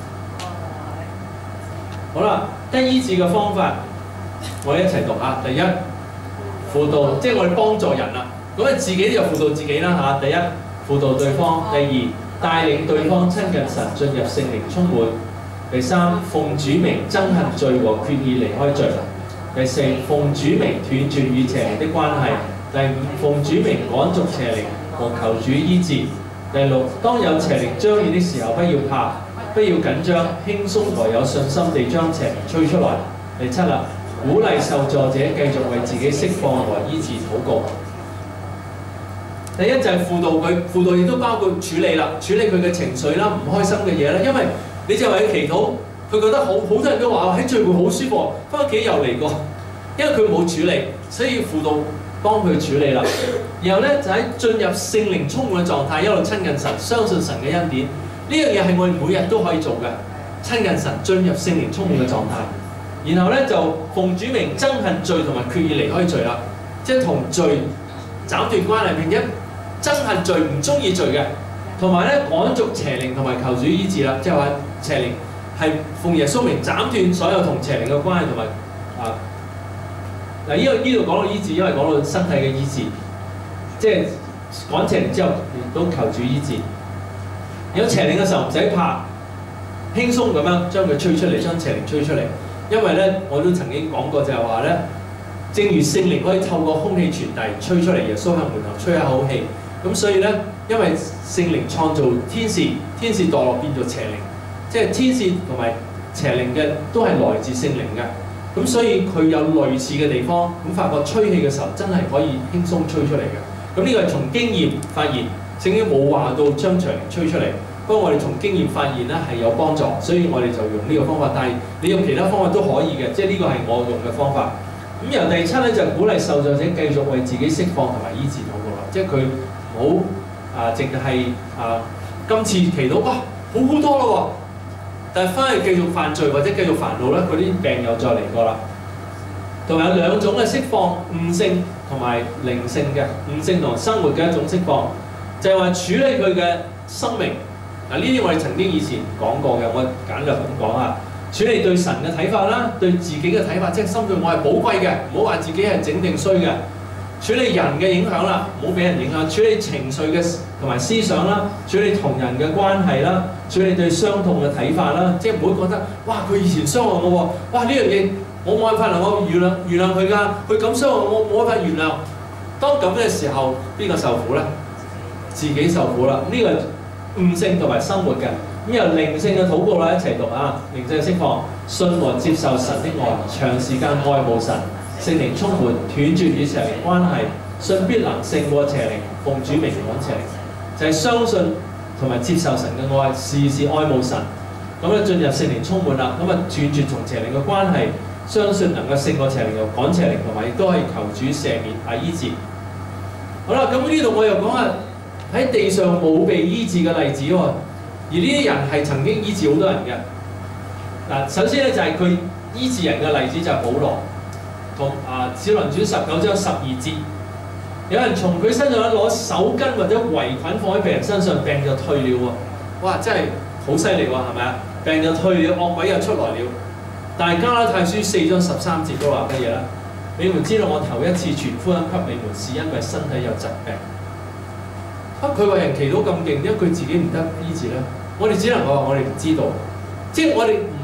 好啦，得醫治嘅方法，我哋一齊讀下。第一，輔導，即係我哋幫助人啦。咁你自己就輔導自己啦嚇。第一，輔導對方；第二，帶領對方親近神，進入聖靈充滿；第三，奉主名憎恨罪和決意離開罪；第四，奉主名斷絕與邪靈的關係；第五，奉主名趕逐邪靈和求主醫治；第六，當有邪靈彰顯的時候，不要怕，不要緊張，輕鬆和有信心地將邪靈吹出來。第七啦，鼓勵受助者繼續為自己釋放和醫治禱告。第一就係輔導佢，輔導亦都包括處理啦，處理佢嘅情緒啦、唔開心嘅嘢啦。因為你就為佢祈禱，佢覺得好多人都話喺聚會好舒服，翻屋企又嚟過，因為佢冇處理，所以輔導幫佢處理啦。然後咧就喺進入聖靈充滿嘅狀態，一路親近神，相信神嘅恩典。呢樣嘢係我哋每日都可以做嘅，親近神，進入聖靈充滿嘅狀態。然後咧就奉主名憎恨罪同埋決意離開罪啦，即係同罪斬斷關係，並且憎恨罪唔中意罪嘅，同埋咧趕逐邪靈同埋求主醫治啦，即係話邪靈係奉耶穌名斬斷所有同邪靈嘅關係同埋嗱呢度講到醫治，因為講到身體嘅醫治，即係趕邪靈之後亦都求主醫治。有邪靈嘅時候唔使怕，輕鬆咁樣將佢吹出嚟，將邪靈吹出嚟。因為咧，我都曾經講過就係話咧，正如聖靈可以透過空氣傳遞吹出嚟，耶穌喺門口吹一口氣。咁所以咧，因為聖靈創造天使，天使墮落變做邪靈，即係天使同埋邪靈嘅都係來自聖靈嘅。咁所以佢有類似嘅地方，咁發覺吹氣嘅時候真係可以輕鬆吹出嚟嘅。咁呢個係從經驗發現，聖經冇話到將邪靈吹出嚟。不過我哋從經驗發現咧係有幫助，所以我哋就用呢個方法。但係你用其他方法都可以嘅，即係呢個係我用嘅方法。咁由第七咧就鼓勵受助者繼續為自己釋放同埋醫治禱告啦，即係佢唔好淨係今次祈禱哇好好多咯喎，但係翻去繼續犯罪或者繼續煩惱咧，嗰啲病又再嚟過啦。同埋有兩種嘅釋放，悟性同埋靈性嘅悟性同生活嘅一種釋放，就係話處理佢嘅生命。嗱，呢啲我哋曾經以前講過嘅，我簡略咁講啊。處理對神嘅睇法啦，對自己嘅睇法，即係心對我係寶貴嘅，唔好話自己係整定衰嘅。處理人嘅影響啦，唔好俾人影響。處理情緒嘅同埋思想啦，處理同人嘅關係啦，處理對傷痛嘅睇法啦，即係唔好覺得哇佢以前傷害我喎，哇呢樣嘢我冇辦法能夠原諒佢㗎，佢咁傷害我冇辦法原諒。當咁嘅時候，邊個受苦咧？自己受苦啦。呢個悟性同埋生活嘅，咁由靈性嘅禱告啦，一齊讀啊！靈性嘅釋放，信和接受神的愛，長時間愛慕神，聖靈充滿，斷絕與邪靈關係，信必能勝過邪靈，奉主名趕邪靈，就係相信同埋接受神嘅愛，時時愛慕神，咁咧進入聖靈充滿啦，咁啊斷絕同邪靈嘅關係，相信能夠勝過邪靈，又趕邪靈，同埋亦都可以求主赦免醫治。好啦，咁呢度我又講下。喺地上冇被醫治嘅例子喎，而呢啲人係曾經醫治好多人嘅。嗱，首先咧就係佢醫治人嘅例子就係保羅，同使徒行傳19章12節，有人從佢身上攞手巾或者圍裙放喺病人身上，病就退了喎。哇，真係好犀利喎，係咪啊？病就退了，惡鬼又出來了。但係加拉太書4章13節都話乜嘢咧？你們知道我頭一次傳福音給你們，是因為身體有疾病。佢為人祈禱咁勁，點解佢自己唔得醫治咧？我哋只能夠話我哋唔知道，即係我哋唔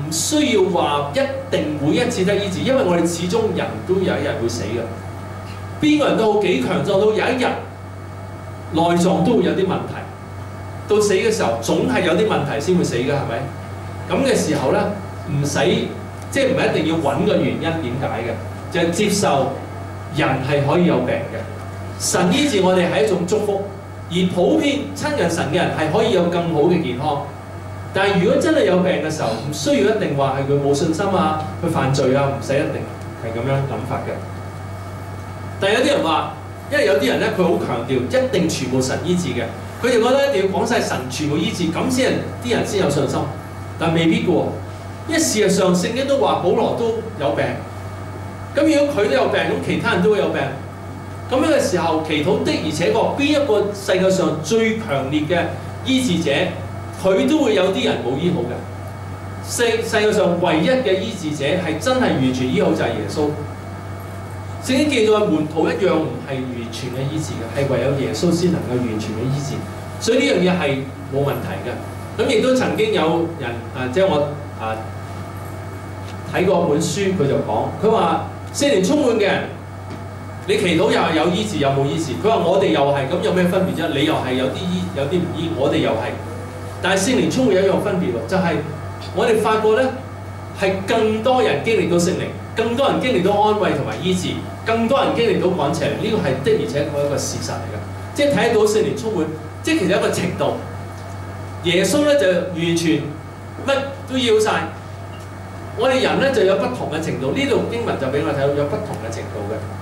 唔需要話一定每一次得醫治，因為我哋始終人都有一日會死嘅。邊個人都好幾強壯到有一日內臟都會有啲問題，到死嘅時候總係有啲問題先會死嘅，係咪？咁嘅時候咧，唔使即係唔係一定要揾個原因點解嘅，就係接受人係可以有病嘅。神醫治我哋係一種祝福，而普遍親近神嘅人係可以有更好嘅健康。但係如果真係有病嘅時候，唔需要一定話係佢冇信心啊，佢犯罪啊，唔使一定係咁樣諗法嘅。但係有啲人話，因為有啲人咧，佢好強調一定全部神醫治嘅，佢哋覺得一定要講晒神全部醫治，咁先啲人先有信心。但未必嘅喎，因為事實上聖經都話保羅都有病，咁如果佢都有病，咁其他人都會有病。咁樣嘅時候，祈禱的而且確邊一個世界上最強烈嘅醫治者，佢都會有啲人冇醫好嘅。世界上唯一嘅醫治者係真係完全醫好就係耶穌。聖經記載門徒一樣唔係完全嘅醫治嘅，係唯有耶穌先能夠完全嘅醫治。所以呢樣嘢係冇問題嘅。咁亦都曾經有人即係我睇過本書，佢就講，佢話聖靈充滿嘅人，你祈禱又係有醫治，有冇醫治？佢話我哋又係，咁有咩分別啫？你又係有啲醫，有啲唔醫，我哋又係。但係聖靈充滿有一樣分別喎，就係我哋發覺咧，係更多人經歷到聖靈，更多人經歷到安慰同埋醫治，更多人經歷到趕邪靈，呢個係的而且確一個事實嚟嘅。即係睇到聖靈充滿，即係其實一個程度。耶穌咧就完全乜都要晒，我哋人咧就有不同嘅程度。呢度經文就俾我睇到有不同嘅程度嘅。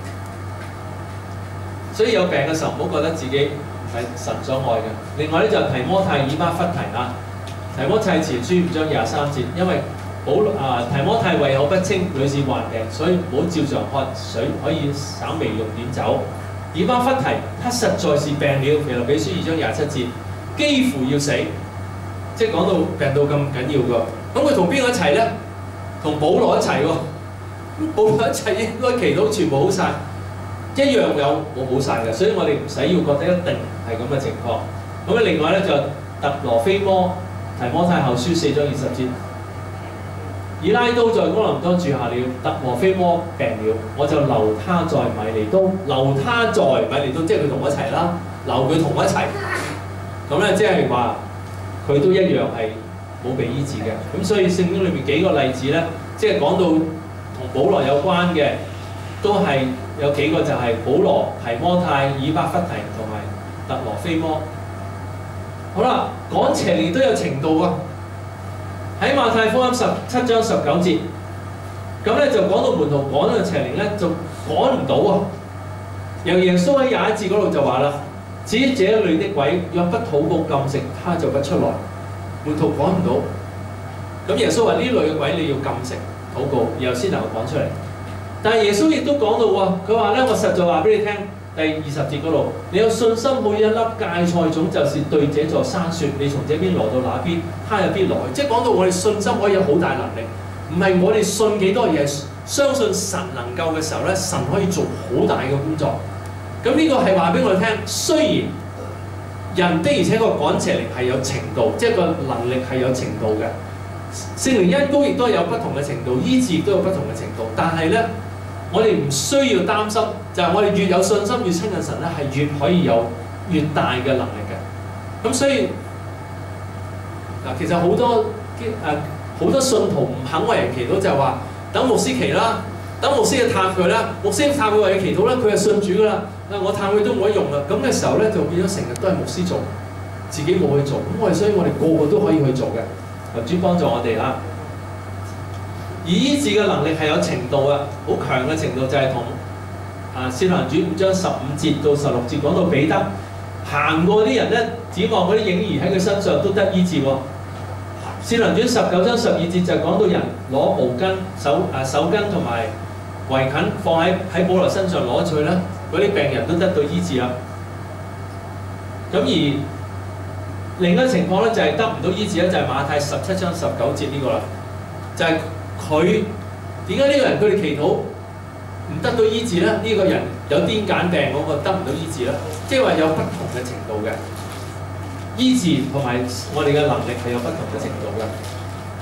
所以有病嘅時候唔好覺得自己係神所愛嘅。另外咧就提摩太以巴弗提啊，提摩太前書5章23節，因為提摩太胃口不清，女士患病，所以唔好照常喝水，可以稍微用點酒。以巴弗提他實在是病了，腓立比書2章27節，幾乎要死，即係講到病到咁緊要㗎。咁佢同邊個一齊咧？同保羅一齊喎。咁保羅一齊應該祈禱全部好晒。一樣有冇好晒嘅，所以我哋唔使要覺得一定係咁嘅情況。咁啊，另外咧就特羅菲摩提摩太後書4章20節，以拉都在哥林多住下了，特羅菲摩病了，我就留他在米利都，留他在米利都，即係佢同我一齊啦，留佢同我一齊。咁咧即係話佢都一樣係冇被醫治嘅。咁所以聖經裏面幾個例子咧，即係講到同保羅有關嘅，都係。有幾個就係保羅、提摩太、以巴弗提同埋特羅菲摩。好啦，趕邪靈都有程度啊。喺馬太福音17章19節，咁咧就講到門徒趕嘅邪靈咧就趕唔到啊。由耶穌喺21節嗰度就話啦：至於這類的鬼，若不禱告禁食，他就不出來。門徒趕唔到，咁耶穌話呢類嘅鬼你要禁食、禱告，然後先能夠趕出嚟。但係耶穌亦都講到喎，佢話咧：我實在話俾你聽，第20節嗰度，你有信心好似一粒芥菜種，就是對這座山説：你從這邊挪到那邊，他也必來。即係講到我哋信心可以有好大能力，唔係我哋信幾多，而係相信神能夠嘅時候咧，神可以做好大嘅工作。咁呢個係話俾我哋聽，雖然人的而且確趕邪靈係有程度，即係個能力係有程度嘅。聖靈恩膏亦都有不同嘅程度，醫治亦都有不同嘅程度，但係咧，我哋唔需要擔心，就係我哋越有信心，越親近神咧，係越可以有越大嘅能力嘅。咁所以嗱，其實好多信徒唔肯為人祈禱，就係話等牧師祈啦，等牧師去探佢啦，牧師探佢為佢祈禱啦，佢係信主噶啦，我探佢都冇得用啦。咁嘅時候咧，就變咗成日都係牧師做，自己冇去做。咁所以我哋個個都可以去做嘅。求主幫助我哋啦。而醫治嘅能力係有程度啊，好強嘅程度就係同使徒行傳5章15節到16節講到彼得行過啲人咧，指望嗰啲影兒喺佢身上都得醫治喎。使徒行傳19章12節就講到人攞毛巾、手巾同埋圍巾放喺保羅身上攞去咧，嗰啲病人都得到醫治啦。咁而另一個情況咧就係得唔到醫治咧，就係馬太17章19節呢個啦，就係佢點解呢個人佢哋祈禱唔得到醫治咧？呢個人有癲癇病嗰個得唔到醫治咧，即係話有不同嘅程度嘅醫治同埋我哋嘅能力係有不同嘅程度嘅。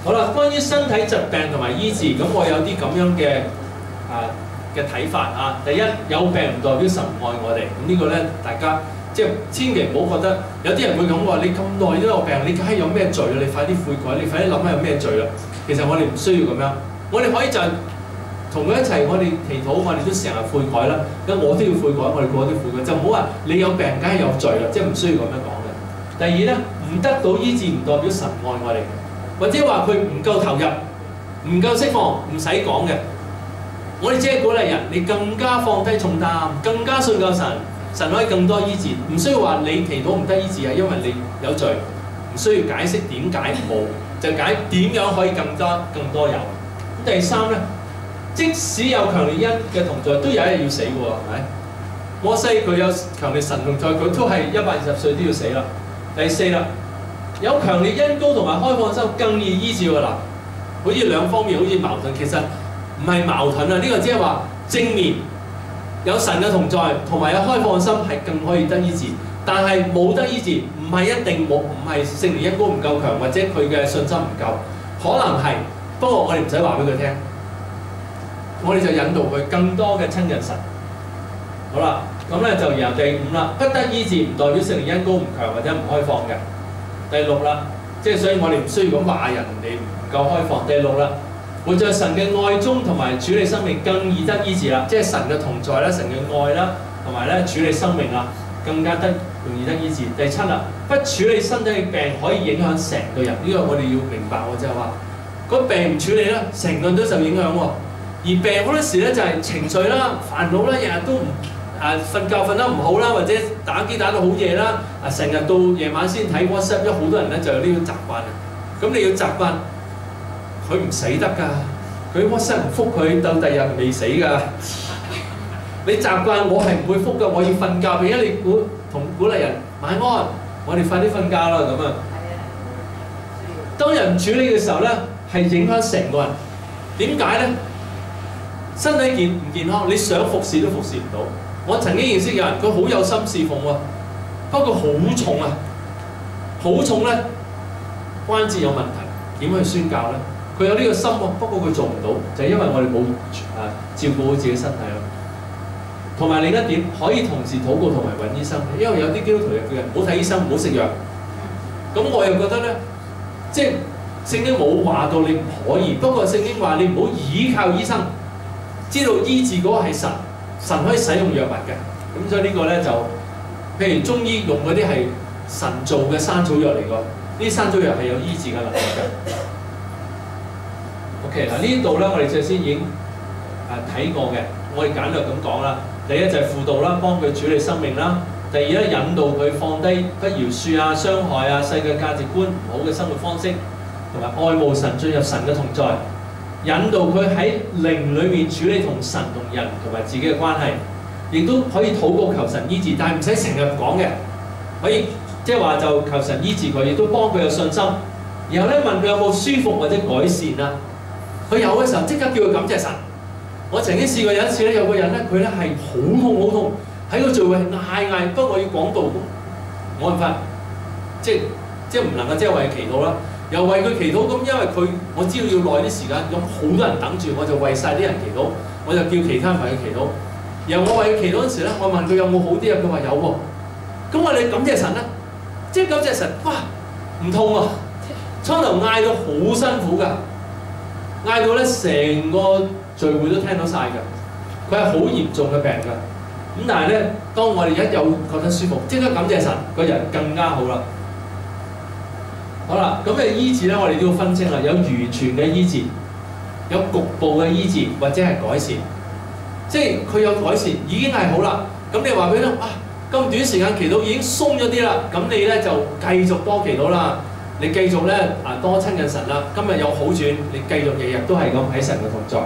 好啦，關於身體疾病同埋醫治，咁我有啲咁樣嘅睇法啊。第一，有病唔代表神唔愛我哋，咁呢個咧大家即係千祈唔好覺得有啲人會咁話，你咁耐都有病，你梗係有咩罪啊？你快啲悔改，你快啲諗下有咩罪啦。其實我哋唔需要咁樣，我哋可以就係同佢一齊，我哋祈禱，我哋都成日悔改啦。咁我都要悔改，我哋個個都悔改，就唔好話你有病梗係有罪啦，即係唔需要咁樣講嘅。第二咧，唔得到醫治唔代表神愛我哋。或者話佢唔夠投入、唔夠釋放，唔使講嘅。我哋只係鼓勵人，你更加放低重擔，更加信靠神，神可以更多醫治。唔需要話你祈禱唔得醫治係因為你有罪，唔需要解釋點解冇，就解點樣可以更多有。咁第三咧，即使有強烈恩嘅同在，都有一日要死嘅喎，係咪？摩西佢有強烈神同在，佢都係120歲都要死啦。第四啦。有強烈恩膏同埋開放心更易醫治喎嗱，好似兩方面好似矛盾，其實唔係矛盾啊！呢個只係話正面有神嘅同在，同埋有開放心係更可以得醫治。但係冇得醫治，唔係一定冇，唔係聖靈恩膏唔夠強，或者佢嘅信心唔夠，可能係。不過我哋唔使話俾佢聽，我哋就引導佢更多嘅親近神。好啦，咁咧就然後第五啦，不得醫治唔代表聖靈恩膏唔強或者唔開放嘅。第六啦，即係所以我哋唔需要咁話人哋唔夠開放。第六啦，活在神嘅愛中同埋處理生命更易得醫治啦，即係神嘅同在啦、神嘅愛啦，同埋咧處理生命啦，更加容易得醫治。第七啦，不處理身體嘅病可以影響成個人，呢個我哋要明白喎，就係話個病唔處理咧，成個人都受影響喎。而病好多時咧就係情緒啦、煩惱啦，日日都唔瞓覺瞓得唔好啦，或者打機打到好夜啦，成日到夜晚先睇 WhatsApp，因為好多人咧就有呢種習慣啊。咁你要習慣，佢唔死得㗎，佢 WhatsApp 唔覆佢，到第日未死㗎。你習慣我係唔會覆㗎，我要瞓覺，而家你鼓勵人晚安，我哋快啲瞓覺啦咁啊。當人唔處理嘅時候咧，係影響成個人。點解咧？身體健唔健康，你想服侍都服侍唔到。我曾經認識有人，佢好有心侍奉喎，不過好重啊，好重咧，關節有問題，點去宣教咧？佢有呢個心喎，不過佢做唔到，就係因為我哋冇照顧好自己身體咯。同埋另一點，可以同時禱告同埋揾醫生，因為有啲基督徒又叫人唔好睇醫生，唔好食藥。咁我又覺得咧，即係聖經冇話到你唔可以，不過聖經話你唔好倚靠醫生，知道醫治嗰個係神。神可以使用藥物嘅，咁所以呢個咧就，譬如中醫用嗰啲係神做嘅山草藥嚟㗎，呢啲山草藥係有醫治嘅能力嘅。OK 嗱，呢度咧我哋最先已經睇過嘅，我哋簡略咁講啦。第一就係輔導啦，幫佢處理生命啦；第二咧引導佢放低不饒恕啊、傷害啊、世界價值觀唔好嘅生活方式，同埋愛慕神，進入神嘅同在。引導佢喺靈裏面處理同神同人同埋自己嘅關係，亦都可以禱告求神醫治，但係唔使成日講嘅，可以即係話就求神醫治佢，亦都幫佢有信心。然後咧問佢有冇舒服或者改善啊？佢有嘅時候即刻叫佢感謝神。我曾經試過有一次咧，有個人咧佢咧係好痛好痛，喺個聚會嗌，不過我要講道，冇辦法，即係唔能夠即係為佢祈禱啦。又為佢祈禱，咁因為我知道要耐啲時間，咁好多人等住，我就為晒啲人祈禱，我就叫其他人為佢祈禱。然後我為佢祈禱嗰時咧，我問佢有冇好啲啊？佢話有喎。咁我哋感謝神啦，即係感謝神，哇唔痛啊！初頭嗌到好辛苦㗎，嗌到咧成個聚會都聽到晒㗎。佢係好嚴重嘅病㗎。咁但係咧，當我哋一有覺得舒服，即刻感謝神，個人更加好啦。好啦，咁嘅醫治咧，我哋都要分清啦。有完全嘅醫治，有局部嘅醫治，或者係改善。即係佢有改善，已經係好啦。咁你話俾佢聽啊，咁短時間祈禱已經鬆咗啲啦，咁你咧就繼續多祈禱啦。你繼續咧多親近神啦。今日有好轉，你繼續日日都係咁喺神嘅同在。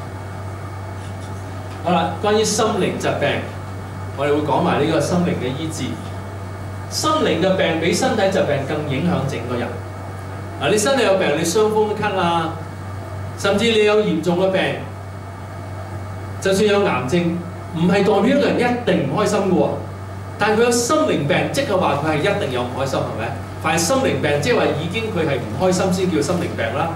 好啦，關於心靈疾病，我哋會講埋呢個心靈嘅醫治。心靈嘅病比身體疾病更影響整個人。你身體有病，你傷風咳啊，甚至你有嚴重嘅病，就算有癌症，唔係代表一個人一定唔開心嘅喎。但係佢有心靈病，即係話佢係一定有唔開心，係咪？凡係心靈病，即係話已經佢係唔開心先叫心靈病啦。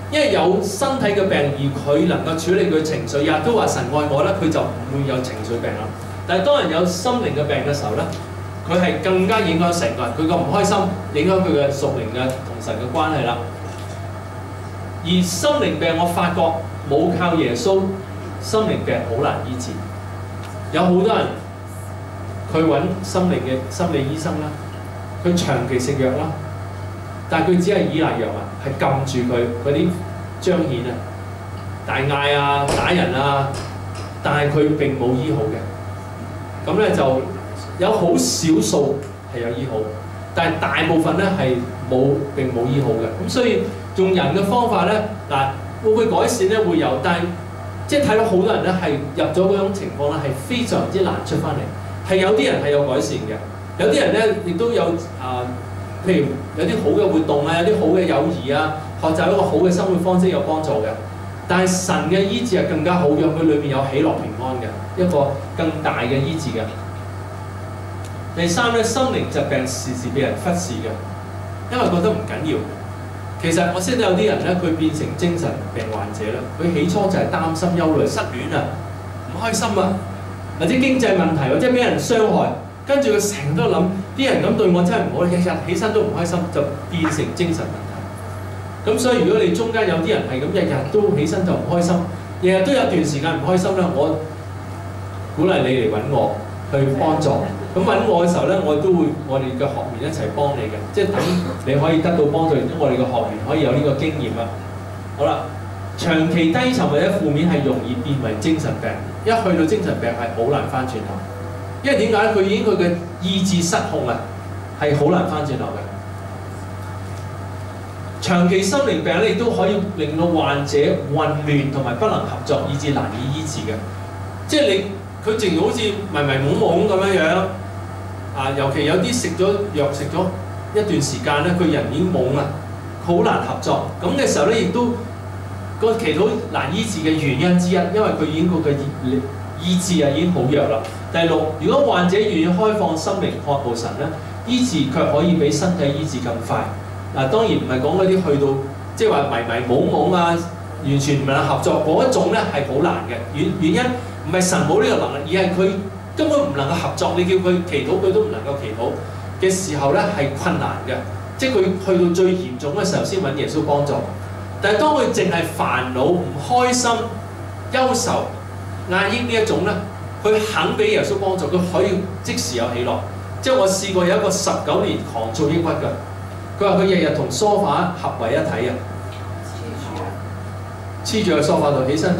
因為有身體嘅病而佢能夠處理佢情緒，日日都話神愛我咧，佢就唔會有情緒病啦。但係當人有心靈嘅病嘅時候咧，佢係更加影響成個人，佢個唔開心影響佢嘅屬靈嘅同神嘅關係啦。而心靈病我發覺冇靠耶穌，心靈病好難醫治。有好多人佢揾心理醫生啦，佢長期食藥啦，但係佢只係依賴藥物，係撳住佢嗰啲彰顯啊、大嗌啊、打人啊，但係佢並冇醫好嘅。咁咧就有好少數係有醫好，但係大部分咧係並冇醫好嘅。咁所以用人嘅方法咧，嗱會唔會改善咧？會有，但係即係睇到好多人咧係入咗嗰種情況咧係非常之難出翻嚟。係有啲人係有改善嘅，有啲人咧亦都有譬如有啲好嘅活動啊，有啲好嘅友誼啊，學習一個好嘅生活方式有幫助嘅。但係神嘅醫治係更加好，讓佢裏面有喜樂平安嘅一個更大嘅醫治嘅。第三咧，心靈疾病時時被人忽視嘅，因為覺得唔緊要。其實我識得有啲人咧，佢變成精神病患者啦，佢起初就係擔心、憂慮、失戀啊，唔開心啊，或者經濟問題，或者俾人傷害，跟住佢成日都諗啲人咁對我真係唔好，日日起身都唔開心，就變成精神問題。咁所以如果你中間有啲人係咁，日日都起身就唔開心，日日都有段時間唔開心咧，我鼓勵你嚟揾我去幫助。咁揾我嘅時候咧，我哋嘅學員一齊幫你嘅，即係等你可以得到幫助，亦都我哋嘅學員可以有呢個經驗啊。好啦，長期低沉或者負面係容易變為精神病，一去到精神病係好難翻轉頭，因為點解咧？佢已經佢嘅意志失控啊，係好難翻轉頭嘅。長期心靈病咧，亦都可以令到患者混亂同埋不能合作，以致難以醫治嘅。即係佢淨係好似迷迷懵懵咁樣樣啊！尤其有啲食咗藥食咗一段時間咧，佢人已經懵啦，好難合作。咁嘅時候咧，亦都個祈禱難醫治嘅原因之一，因為佢已經個意志啊已經好弱啦。第六，如果患者願意開放心靈渴慕神咧，醫治卻可以比身體醫治更快。嗱，當然唔係講嗰啲去到即係話迷迷懵懵啊，完全唔能合作嗰一種咧係好難嘅。原因唔係神冇呢個能力，而係佢根本唔能夠合作。你叫佢祈禱，佢都唔能夠祈禱嘅時候咧係困難嘅。即係佢去到最嚴重嘅時候先揾耶穌幫助。但係當佢淨係煩惱、唔開心、憂愁、壓抑呢一種咧，佢肯俾耶穌幫助，佢可以即時有喜樂。即係我試過有一個19年狂躁抑鬱㗎。佢話佢日日同梳化合為一體啊，黐住個梳化度，起身就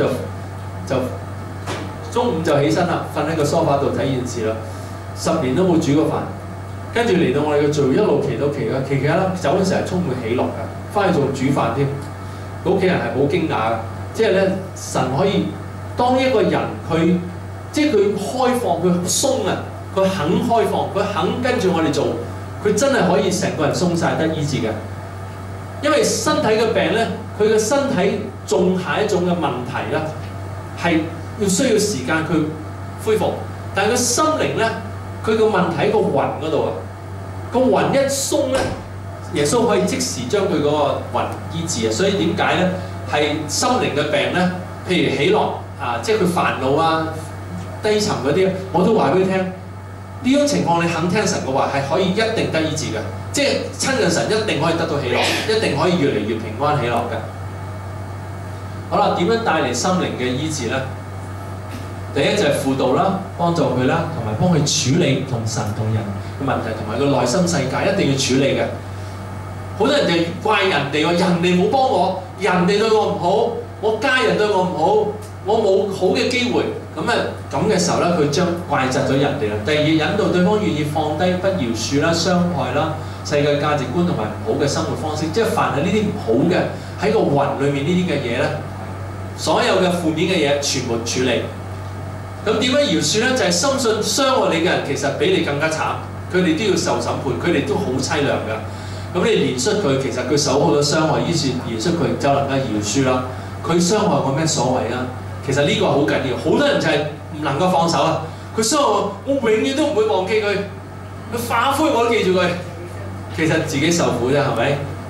中午就起身啦，瞓喺個梳化度睇電視啦。10年都冇煮過飯，跟住嚟到我哋嘅聚會一路祈到祈啦，走嗰時係充滿喜樂㗎，翻去仲煮飯添。屋企人係好驚訝㗎，即係咧神可以當一個人佢即係佢開放，佢鬆啊，佢肯開放，佢肯跟住我哋做。佢真係可以成個人鬆晒得醫治嘅，因為身體嘅病咧，佢嘅身體種下一種嘅問題咧，係需要時間佢恢復。但係個心靈咧，佢個問題喺個魂嗰度啊，個魂一鬆咧，耶穌可以即時將佢嗰個魂醫治啊。所以點解咧係心靈嘅病咧？譬如喜樂啊，即係佢煩惱啊、低沉嗰啲，我都話俾佢聽。呢種情況你肯聽神嘅話係可以一定得醫治嘅，即係親近神一定可以得到喜樂，一定可以越嚟越平安喜樂嘅。好啦，點樣帶嚟心靈嘅醫治咧？第一就係輔導啦，幫助佢啦，同埋幫佢處理同神同人嘅問題，同埋個內心世界一定要處理嘅。好多人哋怪人哋話人哋冇幫我，人哋對我唔好，我家人對我唔好，我冇好嘅機會。咁嘅時候咧，佢將怪責咗人哋啦。第二，引導對方願意放低不饒恕啦、傷害啦、世界價值觀同埋唔好嘅生活方式，即係凡係呢啲唔好嘅喺個魂裏面呢啲嘅嘢咧，所有嘅負面嘅嘢全部處理。咁點樣饒恕咧？就係深信傷害你嘅人其實比你更加慘，佢哋都要受審判，佢哋都好凄涼㗎。咁你憐恤佢，其實佢受好多傷害，於是憐恤佢就能夠饒恕啦。佢傷害我咩所謂啊？其實呢個好緊要，好多人就係唔能夠放手啊！佢傷害我永遠都唔會忘記佢，佢化灰我都記住佢。其實自己受苦啫，係咪？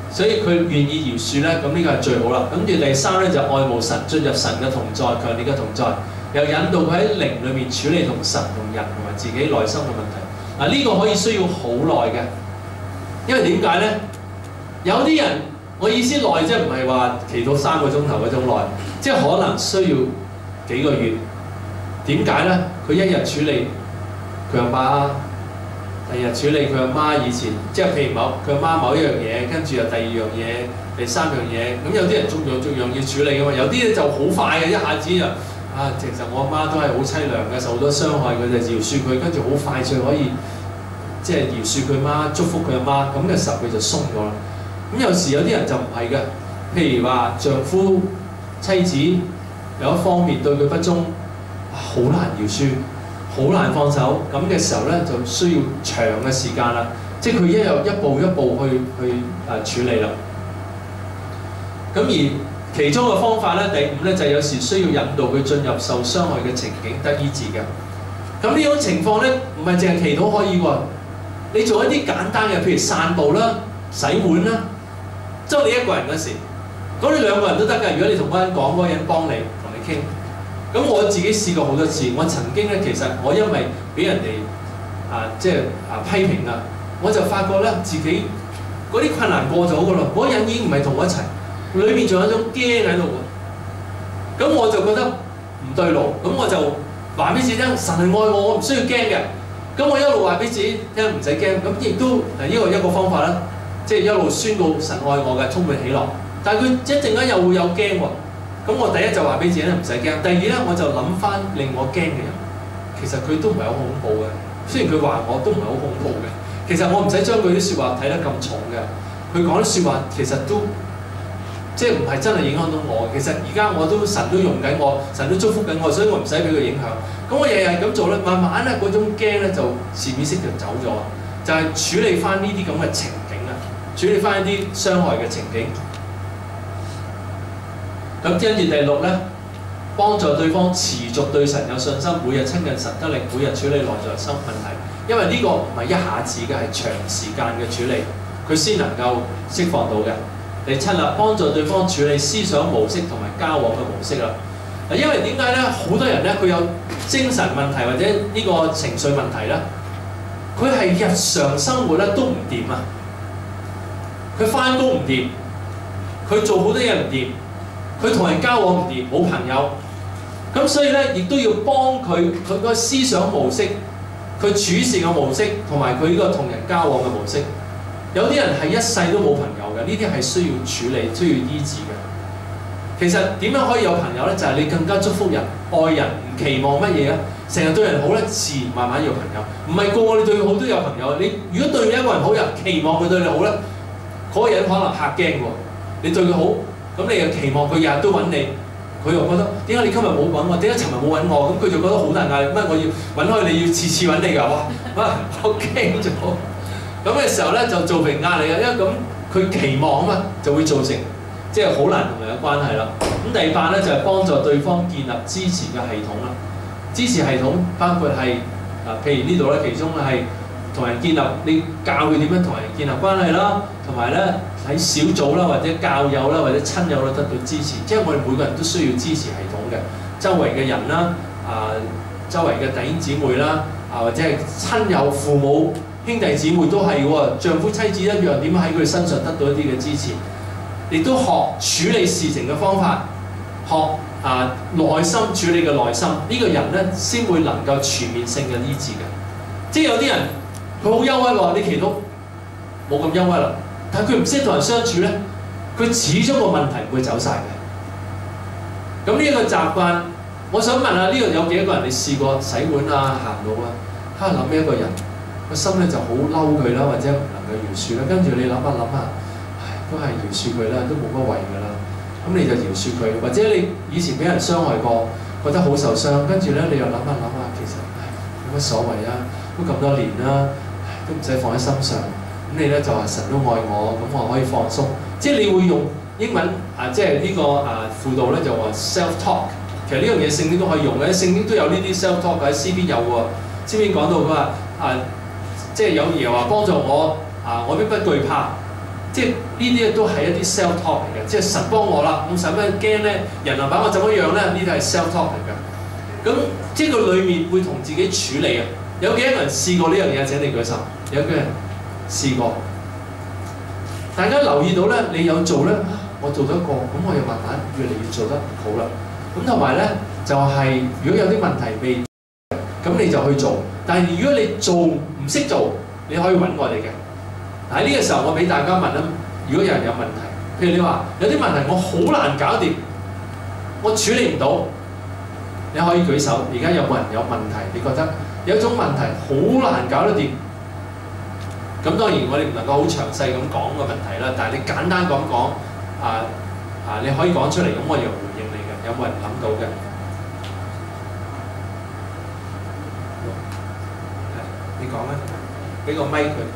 所以佢願意饒恕咧，咁呢個係最好啦。咁住第三咧就愛慕神，進入神嘅同在，強烈嘅同在，又引導佢喺靈裏面處理同神同人同埋自己內心嘅問題。嗱，呢個可以需要好耐嘅，因為點解咧？有啲人我意思耐即係唔係話祈禱3個鐘頭嗰種耐，即係可能需要幾個月。點解咧？佢一日處理佢阿媽，第二日處理佢阿媽以前，即係譬如佢阿媽某一樣嘢，跟住又第2樣嘢、第3樣嘢。咁有啲人逐樣要處理噶嘛，有啲咧就好快嘅，一下子就其實我阿媽都係好凄涼嘅，受咗傷害，佢就饒恕佢，跟住好快就可以即係饒恕佢媽，祝福佢阿媽。咁嘅時候佢就鬆咗啦。咁有時有啲人就唔係嘅，譬如話丈夫妻子有一方面對佢不忠，好難饒恕，好難放手。咁嘅時候咧就需要長嘅時間啦，即係佢一步一步去處理啦。咁而其中嘅方法咧，第5咧就係有時需要引導佢進入受傷害嘅情景得醫治嘅。咁呢種情況咧，唔係淨係祈禱可以喎，你做一啲簡單嘅，譬如散步啦、洗碗啦。即係你一個人嗰時，咁你2個人都得㗎。如果你同嗰個人講，嗰個人幫你同你傾。咁我自己試過好多次，我曾經咧，其實我因為俾人哋批評啊，我就發覺咧自己嗰啲困難過咗㗎啦，嗰個人已經唔係同我一齊，裏面仲有一種驚喺度喎。咁我就覺得唔對路，咁我就話俾自己聽，神係愛我，我唔需要驚嘅。咁我一路話俾自己聽唔使驚，咁亦都係一個方法啦。即係一路宣告神愛我嘅，充滿喜樂。但係佢一陣間又會有驚喎。咁我第一就話俾自己咧唔使驚。第二咧我就諗翻令我驚嘅人，其實佢都唔係好恐怖嘅。雖然佢話我都唔係好恐怖嘅，其實我唔使將佢啲説話睇得咁重嘅。佢講啲説話其實都即係唔係真係影響到我。其實而家神都用緊我，神都祝福緊我，所以我唔使俾佢影響。咁我日日咁做咧，慢慢咧嗰種驚咧就潛意識就走咗，就係處理翻呢啲咁嘅情景啊。處理翻一啲傷害嘅情景，咁跟住第6咧，幫助對方持續對神有信心，每日親近神得力，每日處理內在心問題。因為呢個唔係一下子嘅，係長時間嘅處理，佢先能夠釋放到嘅。第7啦，幫助對方處理思想模式同埋交往嘅模式啦。因為點解咧？好多人咧，佢有精神問題或者呢個情緒問題咧，佢係日常生活咧都唔掂啊！佢翻工唔掂，佢做好多嘢唔掂，佢同人交往唔掂，冇朋友。咁所以咧，亦都要幫佢個思想模式、佢處事嘅模式，同埋佢呢個同人交往嘅模式。有啲人係一世都冇朋友嘅，呢啲係需要處理、需要醫治嘅。其實點樣可以有朋友咧？就係你更加祝福人、愛人，唔期望乜嘢啊？成日對人好咧，自然慢慢有朋友。唔係個個你對佢好都有朋友。你如果對一個人好，又期望佢對你好咧？嗰個人可能嚇驚喎，你對佢好，咁你又期望佢日日都揾你，佢又覺得點解你今日冇揾我？點解尋日冇揾我？咁佢就覺得好大壓力。乜我要揾開你，要次次揾你㗎？哇！我驚咗。咁嘅時候咧就造成壓力啊，因為咁佢期望啊嘛，就會造成即係好難同人嘅關係啦。咁第8咧就係幫助對方建立支持嘅系統啦。支持系統包括係譬如呢度咧，其中係同人建立，你教佢點樣同人建立關係啦，同埋咧喺小組啦，或者教友啦，或者親友啦得到支持。即係我哋每個人都需要支持系統嘅，周圍嘅人啦，周圍嘅弟兄姊妹啦，或者係親友、父母、兄弟姊妹都係喎，丈夫妻子一樣，點樣喺佢身上得到一啲嘅支持，亦都學處理事情嘅方法，學內心處理嘅內心，呢個人咧先會能夠全面性嘅醫治嘅。即係有啲人佢好憂鬱喎，你祈禱冇咁憂鬱啦，但係佢唔識同人相處咧，佢始終個問題唔會走晒嘅。咁呢一個習慣，我想問下呢度有幾多個人你試過洗碗啊、行路啊，諗起一個人個心咧就好嬲佢啦，或者唔能夠饒恕啦，跟住你諗下諗下，都係饒恕佢啦，都冇乜謂㗎啦。咁你就饒恕佢，或者你以前俾人傷害過，覺得好受傷，跟住咧你又諗下諗下，其實有乜所謂啊？都咁多年啦，都唔使放喺心上。咁你咧就話神都愛我，咁我可以放鬆。即係你會用英文即係呢個輔導咧就話 self talk。其實呢樣嘢聖經都可以用嘅，聖經都有呢啲 self talk 喺詩篇有喎。詩篇講到佢話即係有耶和華幫助我，我必不懼怕。 即係呢啲咧都係一啲 self talk 嚟嘅，即係神幫我啦，咁使乜驚咧？人能把我怎麼樣咧？呢啲係 self talk 嚟嘅。咁即係佢裡面會同自己處理啊。有幾多人試過呢樣嘢？請你舉手。有幾多人試過？大家留意到咧，你有做咧，我做得過，咁我又慢慢越嚟越做得好啦。咁同埋咧，就係、如果有啲問題未，咁你就去做。但係如果你做唔識做，你可以揾我哋嘅。喺呢個時候，我俾大家問啦。如果有人有問題，譬如你話有啲問題我好難搞掂，我處理唔到，你可以舉手。而家有冇人有問題？你覺得有一種問題好難搞得掂？咁當然我哋唔能夠好詳細咁講個問題啦，但係你簡單咁講你可以講出嚟，咁我又回應你嘅。有冇人諗到嘅？你講啦，俾個咪佢。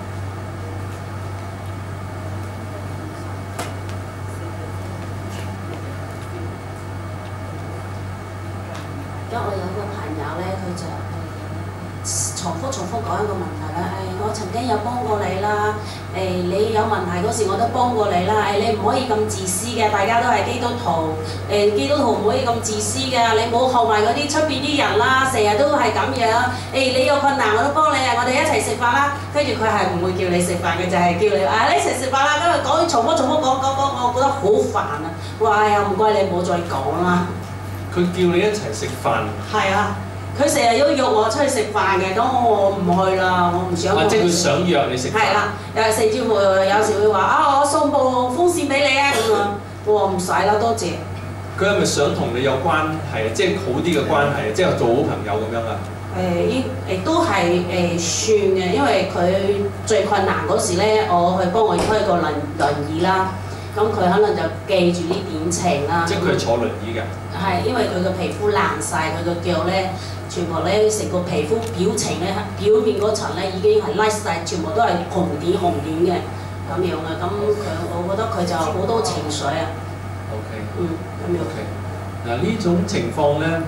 而家我有個朋友咧，佢就重複講一個問題啦。我曾經有幫過你啦，你有問題嗰時我都幫過你啦。你唔可以咁自私嘅，大家都係基督徒，基督徒唔可以咁自私嘅。你冇學埋嗰啲出邊啲人啦，成日都係咁樣。你有困難我都幫你啊，我哋一齊食飯啦。跟住佢係唔會叫你食飯嘅，就係叫你你一齊食飯啦。今日講重複講，我覺得好煩啊！哇呀，唔該你唔好再講啦。 佢叫你一齊食飯。係啊，佢成日都約我出去食飯嘅，咁我唔去啦，我唔想。 即係佢想約你食飯。係啦， 甚至乎有時會話我送部風扇俾你啊咁啊，我話唔使啦，多謝。 佢係咪想同你有關係啊？即係好啲嘅關係，即係做好朋友咁樣啊？ 都係算嘅，因為佢最困難嗰時咧，我去幫佢推個輪椅啦。咁佢可能就記住呢點情啦。即係佢係坐輪椅嘅。係，因為佢個皮膚爛晒，佢個腳咧全部咧成個皮膚表情咧表面嗰層咧已經係甩晒，全部都係紅點嘅咁樣嘅。咁我覺得佢就好多情緒啊。 OK。 咁樣。 OK。嗱呢種情況咧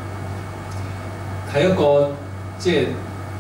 係一個即係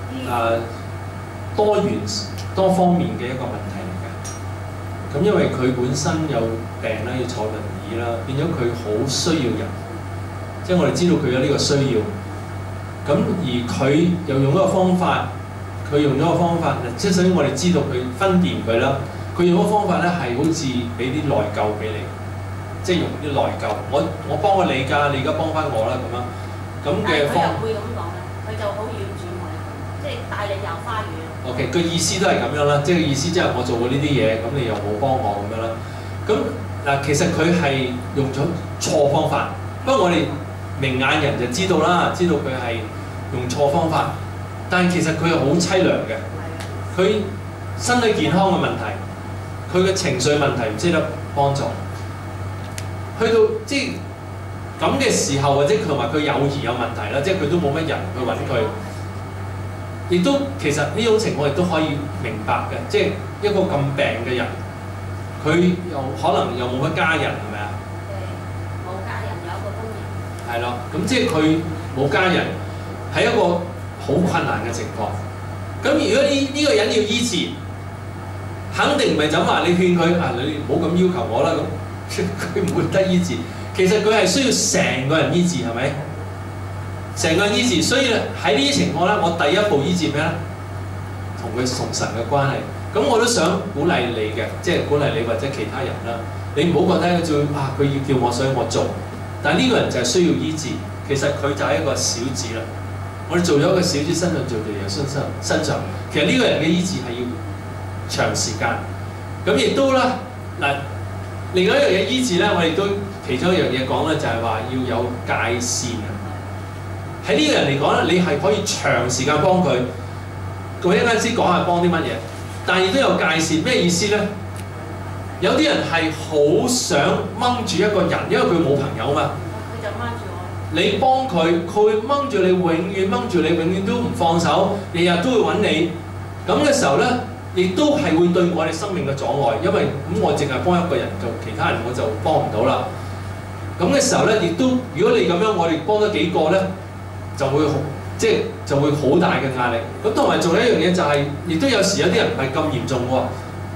多元多方面嘅一個問題。咁因為佢本身有病啦，要坐輪椅啦，變咗佢好需要人，即係我哋知道佢有呢個需要。咁而佢又用一個方法，即係首先我哋知道佢分辨佢啦。佢用嗰個方法咧係好似俾啲內疚俾你，即係用啲內疚。我幫過你㗎，你而家幫翻我啦咁樣。咁嘅方法。佢又會咁講嘅，佢就好婉轉我哋，即係帶你遊花園。OK， 個意思都係咁樣啦，即係意思即係我做過呢啲嘢，咁你又冇幫我咁樣啦。咁嗱，其實佢係用咗錯方法，不過我哋明眼人就知道啦，知道佢係用錯方法。但係其實佢係好凄涼嘅，佢身體健康嘅問題，佢嘅情緒問題唔識得幫助，去到即係咁嘅時候，或者同埋佢友誼有問題啦，即係佢都冇乜人去揾佢。亦都其實呢種情況亦都可以明白嘅，即係一個咁病嘅人，佢又可能又冇乜家人，係咪啊？冇家人，有一個工人。係咯，咁即係佢冇家人，係一個好困難嘅情況。咁如果呢個人要醫治，肯定唔係就咁話你勸佢你唔好咁要求我啦，咁佢唔會得醫治。其實佢係需要成個人醫治，係咪？成個人醫治，所以喺呢啲情況咧，我第一步醫治咩咧？同神嘅關係。咁我都想鼓勵你嘅，即係鼓勵你或者其他人啦。你唔好覺得佢要叫我，所以我做。但係呢個人就係需要醫治，其實佢就係一個小子啦。我哋做咗一個小子身上做嘅嘢身上，其實呢個人嘅醫治係要長時間。咁亦都啦嗱，另外一樣嘢醫治咧，我哋都其中一樣嘢講咧，就係話要有界線啊。喺呢個人嚟講咧，你係可以長時間幫佢。我一陣先講下幫啲乜嘢，但係亦都有界線。咩意思咧？有啲人係好想掹住一個人，因為佢冇朋友嘛。佢就掹住我。你幫佢，佢會掹住你，永遠掹住你，永遠都唔放手，日日都會揾你。咁嘅時候咧，亦都係會對我哋生命嘅阻礙，因為我淨係幫一個人，就其他人我就幫唔到啦。咁嘅時候咧，亦都如果你咁樣，我哋幫咗幾個咧，就會好大嘅壓力。咁同埋仲有一樣嘢就係，亦都有時有啲人唔係咁嚴重喎，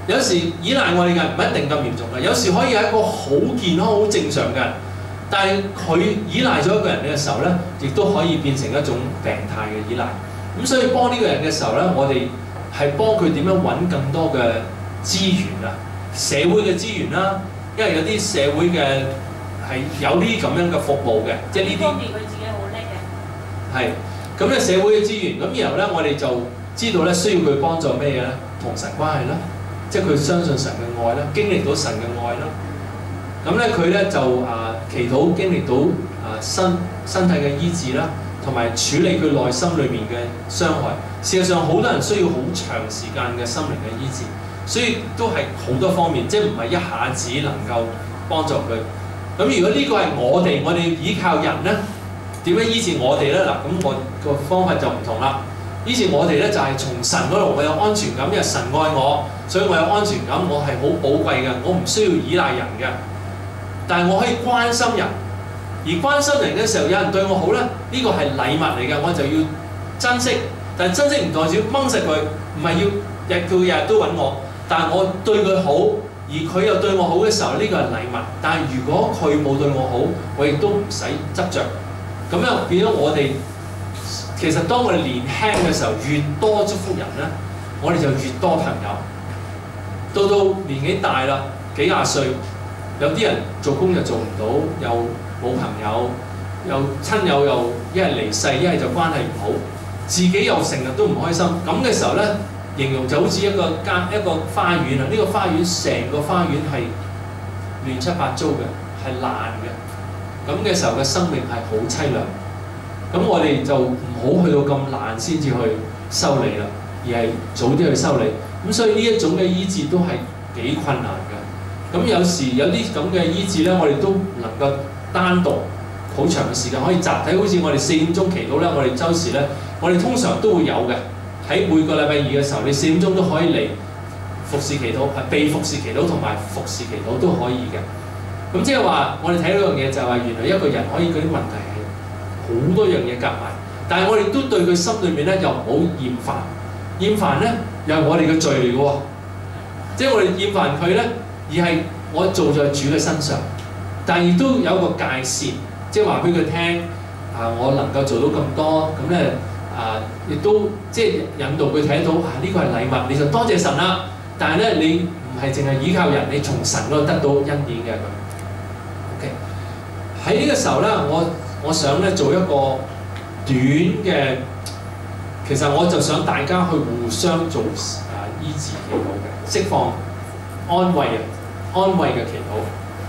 有時依賴我哋嘅人唔一定咁嚴重嘅，有時可以係一個好健康、好正常嘅人，但係佢依賴咗一個人嘅時候咧，亦都可以變成一種病態嘅依賴。咁所以幫呢個人嘅時候咧，我哋係幫佢點樣揾更多嘅資源啊，社會嘅資源啦，因為有啲社會嘅係有呢啲咁樣嘅服務嘅，即係呢啲方面佢自己好叻嘅。 係咁咧社會嘅資源，咁然後咧我哋就知道咧需要佢幫助咩嘢咧？同神關係啦，即係佢相信神嘅愛啦，經歷到神嘅愛啦。咁咧佢咧就祈禱經歷到身體嘅醫治啦，同埋處理佢內心裏面嘅傷害。事實上好多人需要好長時間嘅心靈嘅醫治，所以都係好多方面，即係唔係一下子能夠幫助佢。咁如果呢個係我哋依靠人咧，點樣醫治我哋咧？嗱，咁我個方法就唔同啦。醫治我哋咧就係從神嗰度，我有安全感，因為神愛我，所以我有安全感，我係好寶貴嘅，我唔需要依賴人嘅。但係我可以關心人，而關心人嘅時候，有人對我好咧，呢個係禮物嚟嘅，我就要珍惜。但係珍惜唔代表掹實佢，唔係要佢日日都揾我。但係我對佢好，而佢又對我好嘅時候，呢個係禮物。但係如果佢冇對我好，我亦都唔使執着。咁樣變咗我哋，其實當我哋年輕嘅時候，越多祝福人咧，我哋就越多朋友。到年紀大啦，幾廿歲，有啲人做工又做唔到，又冇朋友，又親友又一係離世，一係就關係唔好，自己又成日都唔開心。咁嘅時候咧，形容就好似一個花園啊！呢個花園成個花園係亂七八糟嘅，係爛嘅。咁嘅時候嘅生命係好凄涼。咁我哋就唔好去到咁爛先至去修理啦，而係早啲去修理。咁所以呢一種嘅醫治都係幾困難嘅。咁有時有啲咁嘅醫治咧，我哋都唔能夠單獨好長嘅時間可以集體，好似我哋4點鐘祈禱咧，我哋周時咧，我哋通常都會有嘅。喺每個禮拜二嘅時候，你4點鐘都可以嚟服侍祈禱，係被服侍祈禱同埋服侍祈禱都可以嘅。咁即係話，我哋睇到一樣嘢就係話，原來一個人可以嗰啲問題係好多樣嘢夾埋，但係我哋都對佢心裏面咧又唔好厭煩。厭煩咧又係我哋嘅罪嚟嘅喎，即係我哋厭煩佢咧，而係我做在主嘅身上，但係亦都有一個界線，即係話俾佢聽我能夠做到咁多，咁咧亦都即係引導佢睇到呢個係禮物，你就多謝神啦。但係咧你唔係淨係依靠人，你從神嗰度得到恩典嘅咁。OK，喺呢個時候咧，我想咧做一個短嘅，其實我就想大家去互相做醫治祈禱嘅，釋放安慰嘅祈禱。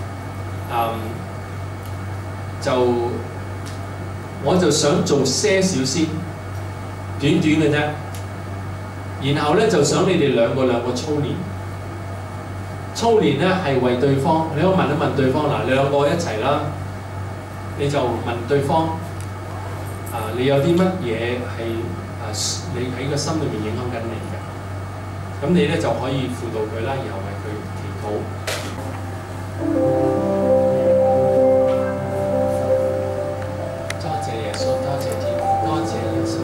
我就想做些少先，短短嘅啫。然後咧就想你哋兩個操練。操練咧係為對方，你可以問一問對方嗱，兩個一齊啦，你就問對方你有啲乜嘢係你喺個心裏面影響緊你嘅，咁你咧就可以輔導佢啦，然後為佢祈禱。多謝耶穌，多謝天父，多謝耶穌。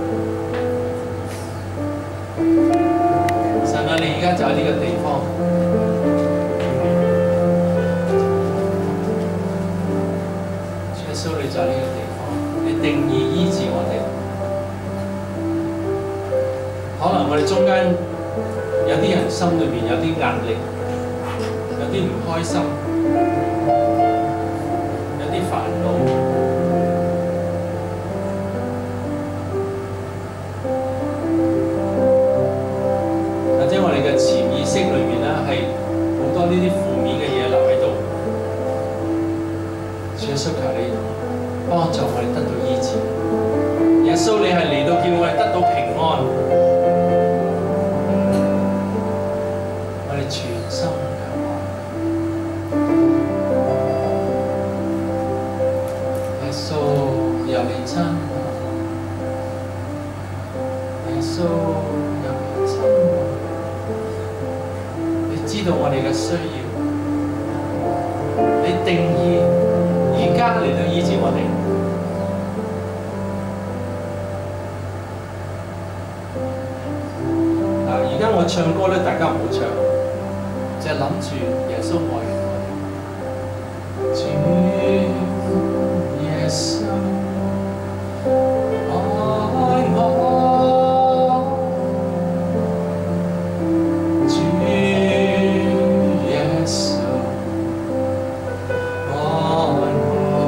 神啊，你而家就喺呢個地方。耶穌，你就喺呢個地方，你定義醫治我哋。可能我哋中間有啲人心裏面有啲壓力，有啲唔開心，有啲煩惱。或者我哋嘅潛意識裏面咧係好多呢啲負面嘅嘢留喺度。耶穌，求你幫助我哋得到醫治。耶穌，你係嚟到叫我哋得到平安。我哋全心仰望。耶穌，有你親我。耶穌，有你親我。你知道我哋嘅需要，你定義而家嚟到醫治我哋。而家我唱歌咧，大家唔好唱。 就係諗住耶穌愛我哋。主耶穌愛我，主耶穌愛我，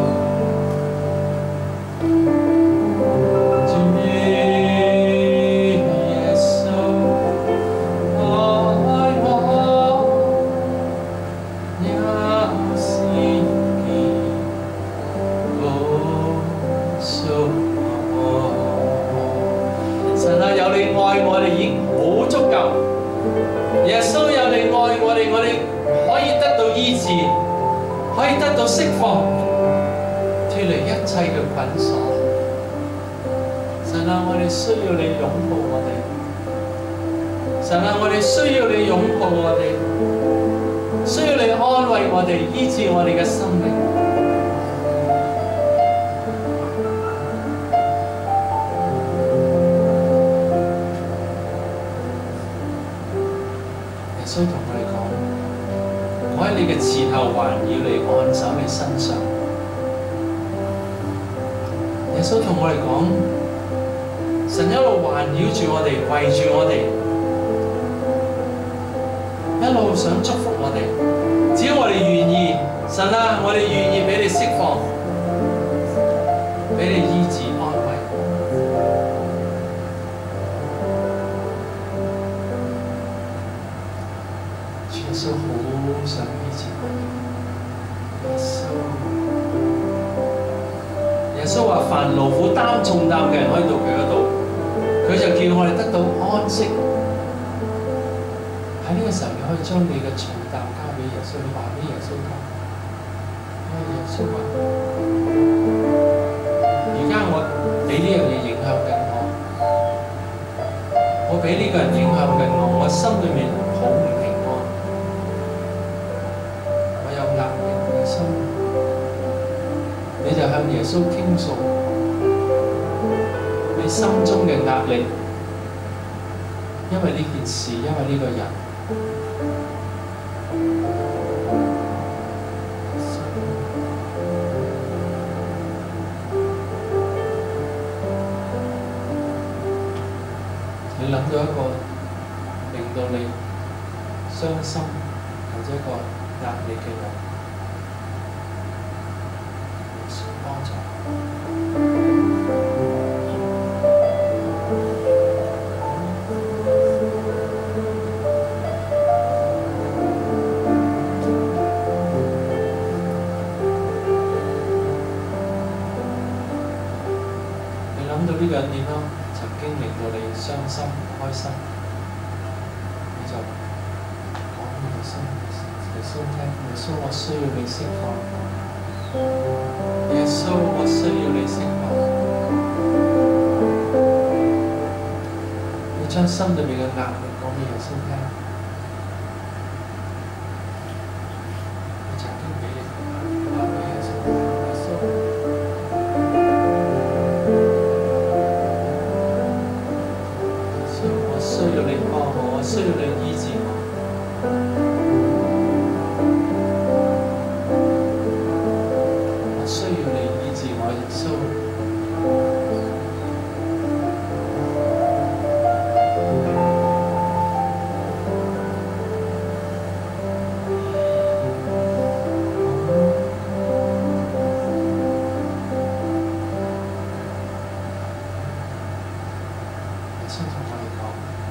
主耶穌愛我，有時記告訴我，神啊，有你愛我哋已經好足夠。耶穌有你愛我哋，我哋可以得到醫治，可以得到釋放，脫離一切嘅捆鎖。神啊，我哋需要你擁抱我哋。神啊，我哋需要你擁抱我哋，需要你安慰我哋，醫治我哋嘅生命。耶穌同我哋講：我喺你嘅前後環繞你，按手你身上。耶穌同我哋講：神一路環繞住我哋，圍住我哋，一路想祝福我哋。只要我哋願意，神啊，我哋願意俾你釋放，俾你醫治安慰。耶穌好想醫治我哋。耶穌話：凡勞苦擔重擔嘅人可以到佢嗰度，佢就叫我哋得到安息。喺呢個時候，你可以將你嘅重擔交俾耶穌，你話俾耶穌聽。耶穌話：而家我俾呢樣嘢影響緊我，我俾呢個人影響緊我，我心裏面好唔平安，我有壓力嘅心。你就向耶穌傾訴你心中嘅壓力，因為呢件事，因為呢個人。你諗到一個令到你傷心或者一個壓力嘅人，幫助。你諗到呢個人點樣曾經令到你傷心唔開心，你就講俾耶穌聽，耶穌我需要你釋放。耶穌，我需要你釋放。你將心裏面嘅壓力講俾耶穌聽。你曾經俾你話俾耶穌聽，耶穌，我需要你幫我，我需要你醫治我。需要你醫治我，耶穌。耶穌同我哋講：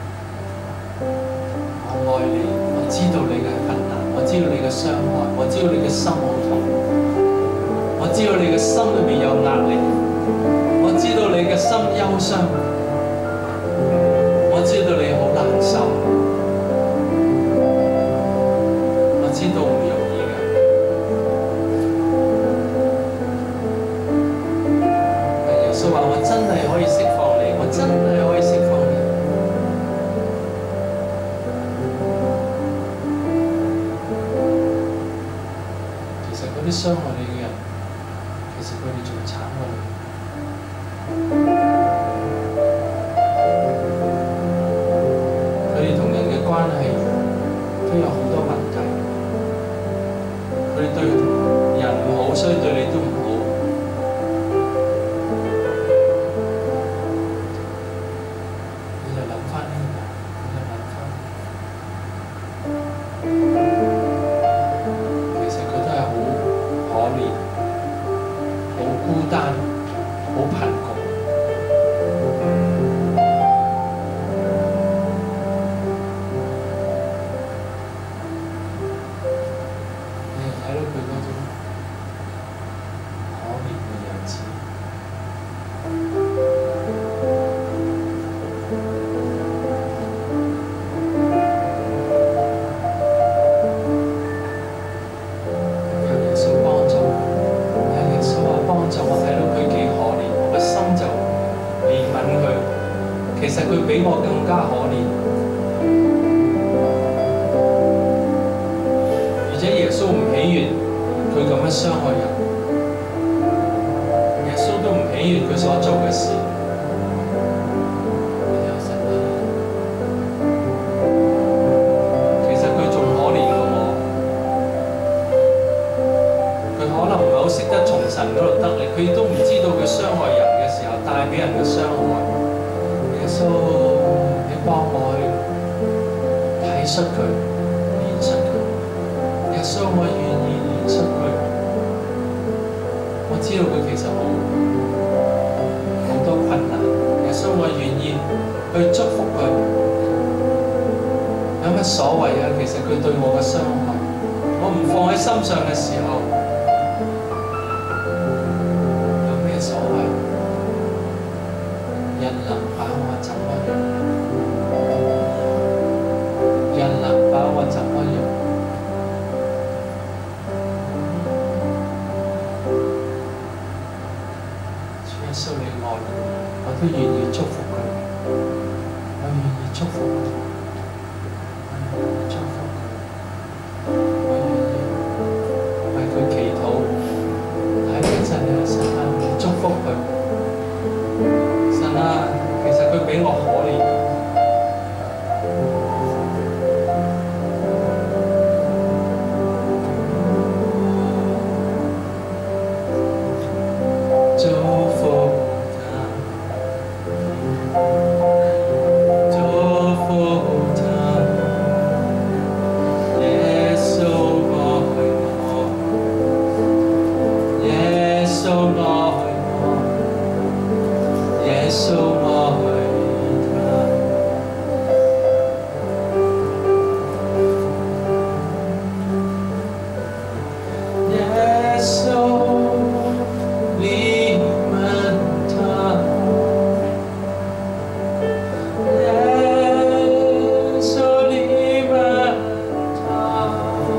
我愛你，我知道你嘅困難，我知道你嘅傷害，我知道你嘅心好痛。我知道你嘅心裏面有壓力，我知道你嘅心憂傷，我知道你好難受，我知道唔容易嘅。但耶穌話：我真係可以釋放你，我真係可以釋放你。其實嗰啲傷害你嘅人，其實佢哋仲慘過你，佢哋同人嘅關係都有好多問題。 好貧窮。你又睇到佢嗰種可憐嘅樣子。其實佢比我更加可憐，而且耶穌唔喜悅佢咁樣傷害人，耶穌都唔喜悅佢所做嘅事。其實佢仲可憐過我，佢可能唔係好識得從神嗰度得力，佢亦都唔知道佢傷害人嘅時候帶俾人嘅傷害。耶穌，你幫我去體恤佢、憐恤佢。耶穌，我願意憐恤佢。我知道佢其實好多困難。耶穌，我願意去祝福佢。有乜所謂啊？其實佢對我嘅傷害，我唔放喺心上嘅時候，有咩所謂？人能把我怎麼樣？人能把我怎麼樣？主耶穌，你愛我都願意祝福佢，我願意祝福佢，我願意祝福佢，我願意為佢祈禱。喺呢陣嘅時候，祝福佢。神啊，其實佢比我可憐。祝福他，祝福他，耶穌愛我，耶穌愛我，耶穌愛他，耶穌憐憫他，耶穌憐憫他，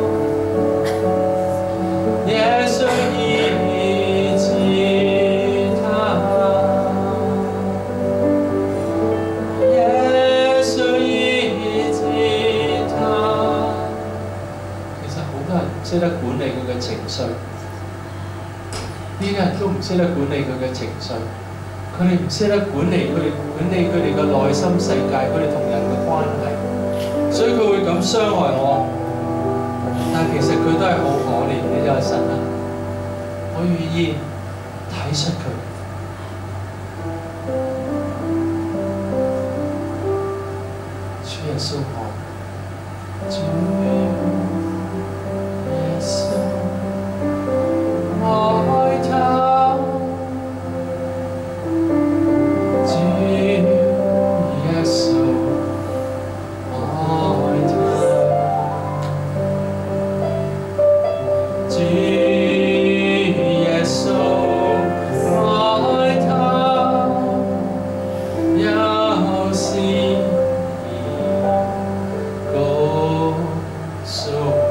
耶穌醫治他，耶穌醫治他。其實好多人唔識得管理佢嘅情緒。呢啲人都唔識得管理佢嘅情緒，佢哋唔識得管理佢哋嘅內心世界，佢哋同人嘅關係，所以佢會咁傷害我。但係其實佢都係好可憐嘅，就係神啊！我願意體恤佢。主耶穌愛，主耶穌。愛他，主耶穌愛他，主耶穌愛他，有時告訴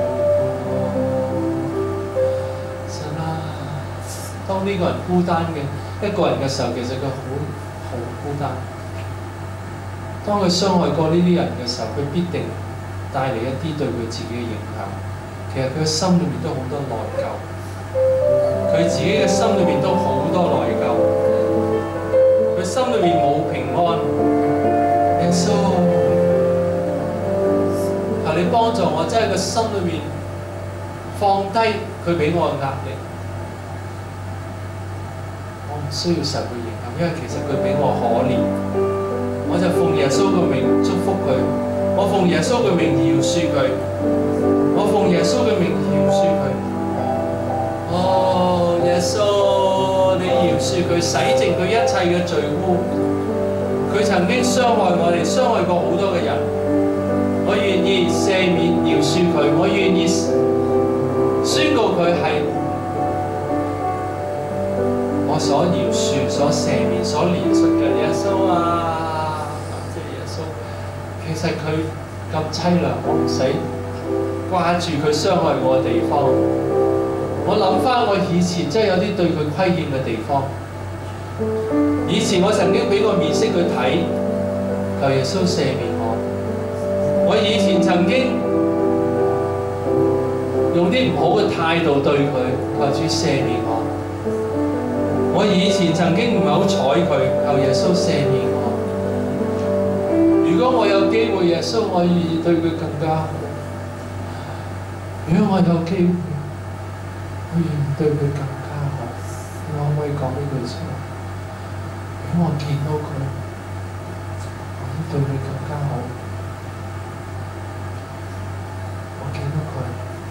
當呢個人孤單嘅一個人嘅時候，其實佢好孤單。當佢傷害過呢啲人嘅時候，佢必定帶嚟一啲對佢自己嘅影響。其實佢嘅心裏面都好多內疚，佢自己嘅心裏面都好多內疚，佢心裏面冇平安。耶穌，求你幫助我，真係個心裏面放低佢俾我嘅壓力。需要受佢影響，因為其實佢比我可憐，我就奉耶穌嘅名祝福佢，我奉耶穌嘅名饒恕佢，我奉耶穌嘅名饒恕佢。哦，耶穌， 我哋饒恕佢，洗淨佢一切嘅罪污。佢曾經傷害我哋，傷害過好多嘅人。我願意赦免饒恕佢，我願意宣告佢係我所饒恕、所赦免、所憐恤嘅耶穌啊！感謝耶穌。其實佢咁凄涼，我唔使掛住佢傷害我嘅地方。我諗翻我以前真係有啲對佢虧欠嘅地方。以前我曾經俾個面色佢睇，求耶穌赦免我。我以前曾經用啲唔好嘅態度對佢，求主赦免我。我以前曾經唔係好睬佢，求耶穌赦免我。如果我有機會，耶穌，我願意對佢更加好。如果我有機會，我願意對佢更加好。你可唔可以講呢句說話？如果我見到佢，我要對佢更加好。我見到佢，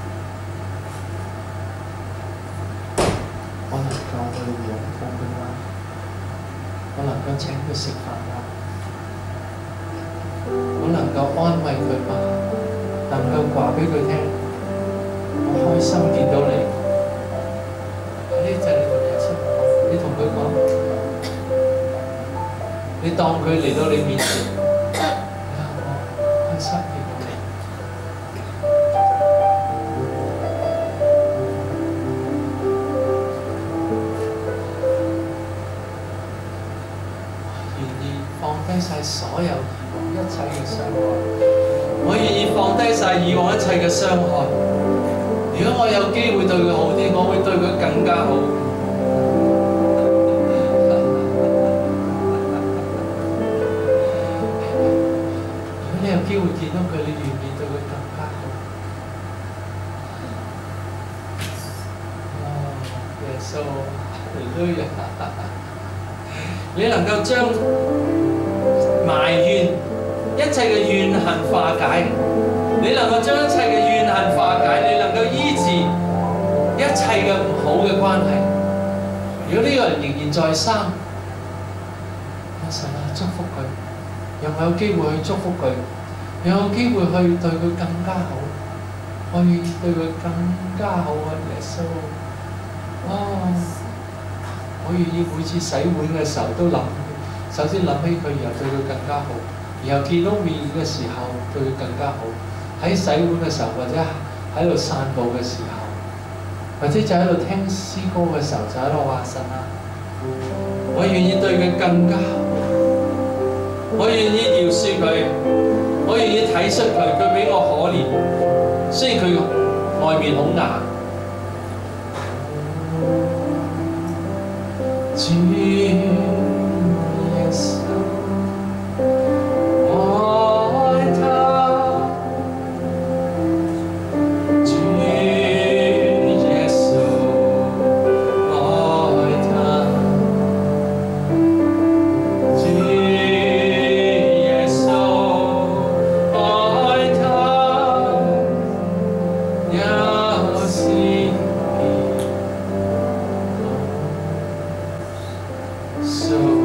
我能夠去擁抱佢嗎？我能夠請佢食飯嗎？我能夠安慰佢嗎？能夠話俾佢聽，我開心見到你。呢就係你同耶穌講，你同佢講，你當佢嚟到你面前，我開心見到你。我願意放低晒所有以往一切嘅傷害，我願意放低晒以往一切嘅傷害。如果我有機會對佢好啲，我會對佢更加好。如果你有機會見到佢，你願意對佢更加好。耶穌，哈利路亞！你能夠將埋怨一切嘅怨恨化解，你能夠將一切嘅怨恨化解，你能夠醫治一切嘅唔好嘅關係。如果呢個人仍然在生，神啊，祝福佢，讓我有機會去祝福佢，讓我有機會去對佢更加好。我願意對佢更加好啊，耶穌！我願意每次洗碗嘅時候都諗，首先諗起佢，然後對佢更加好，然後見到面嘅時候對佢更加好。喺洗碗嘅時候，或者喺度散步嘅時候，或者就喺度聽詩歌嘅時候，就喺度話神啊，我願意對佢更加好，我願意饒恕佢，我願意體恤佢，佢比我可憐，雖然佢外面好硬。主耶穌，愛他。主耶穌，愛他。主耶穌，愛他。有時。So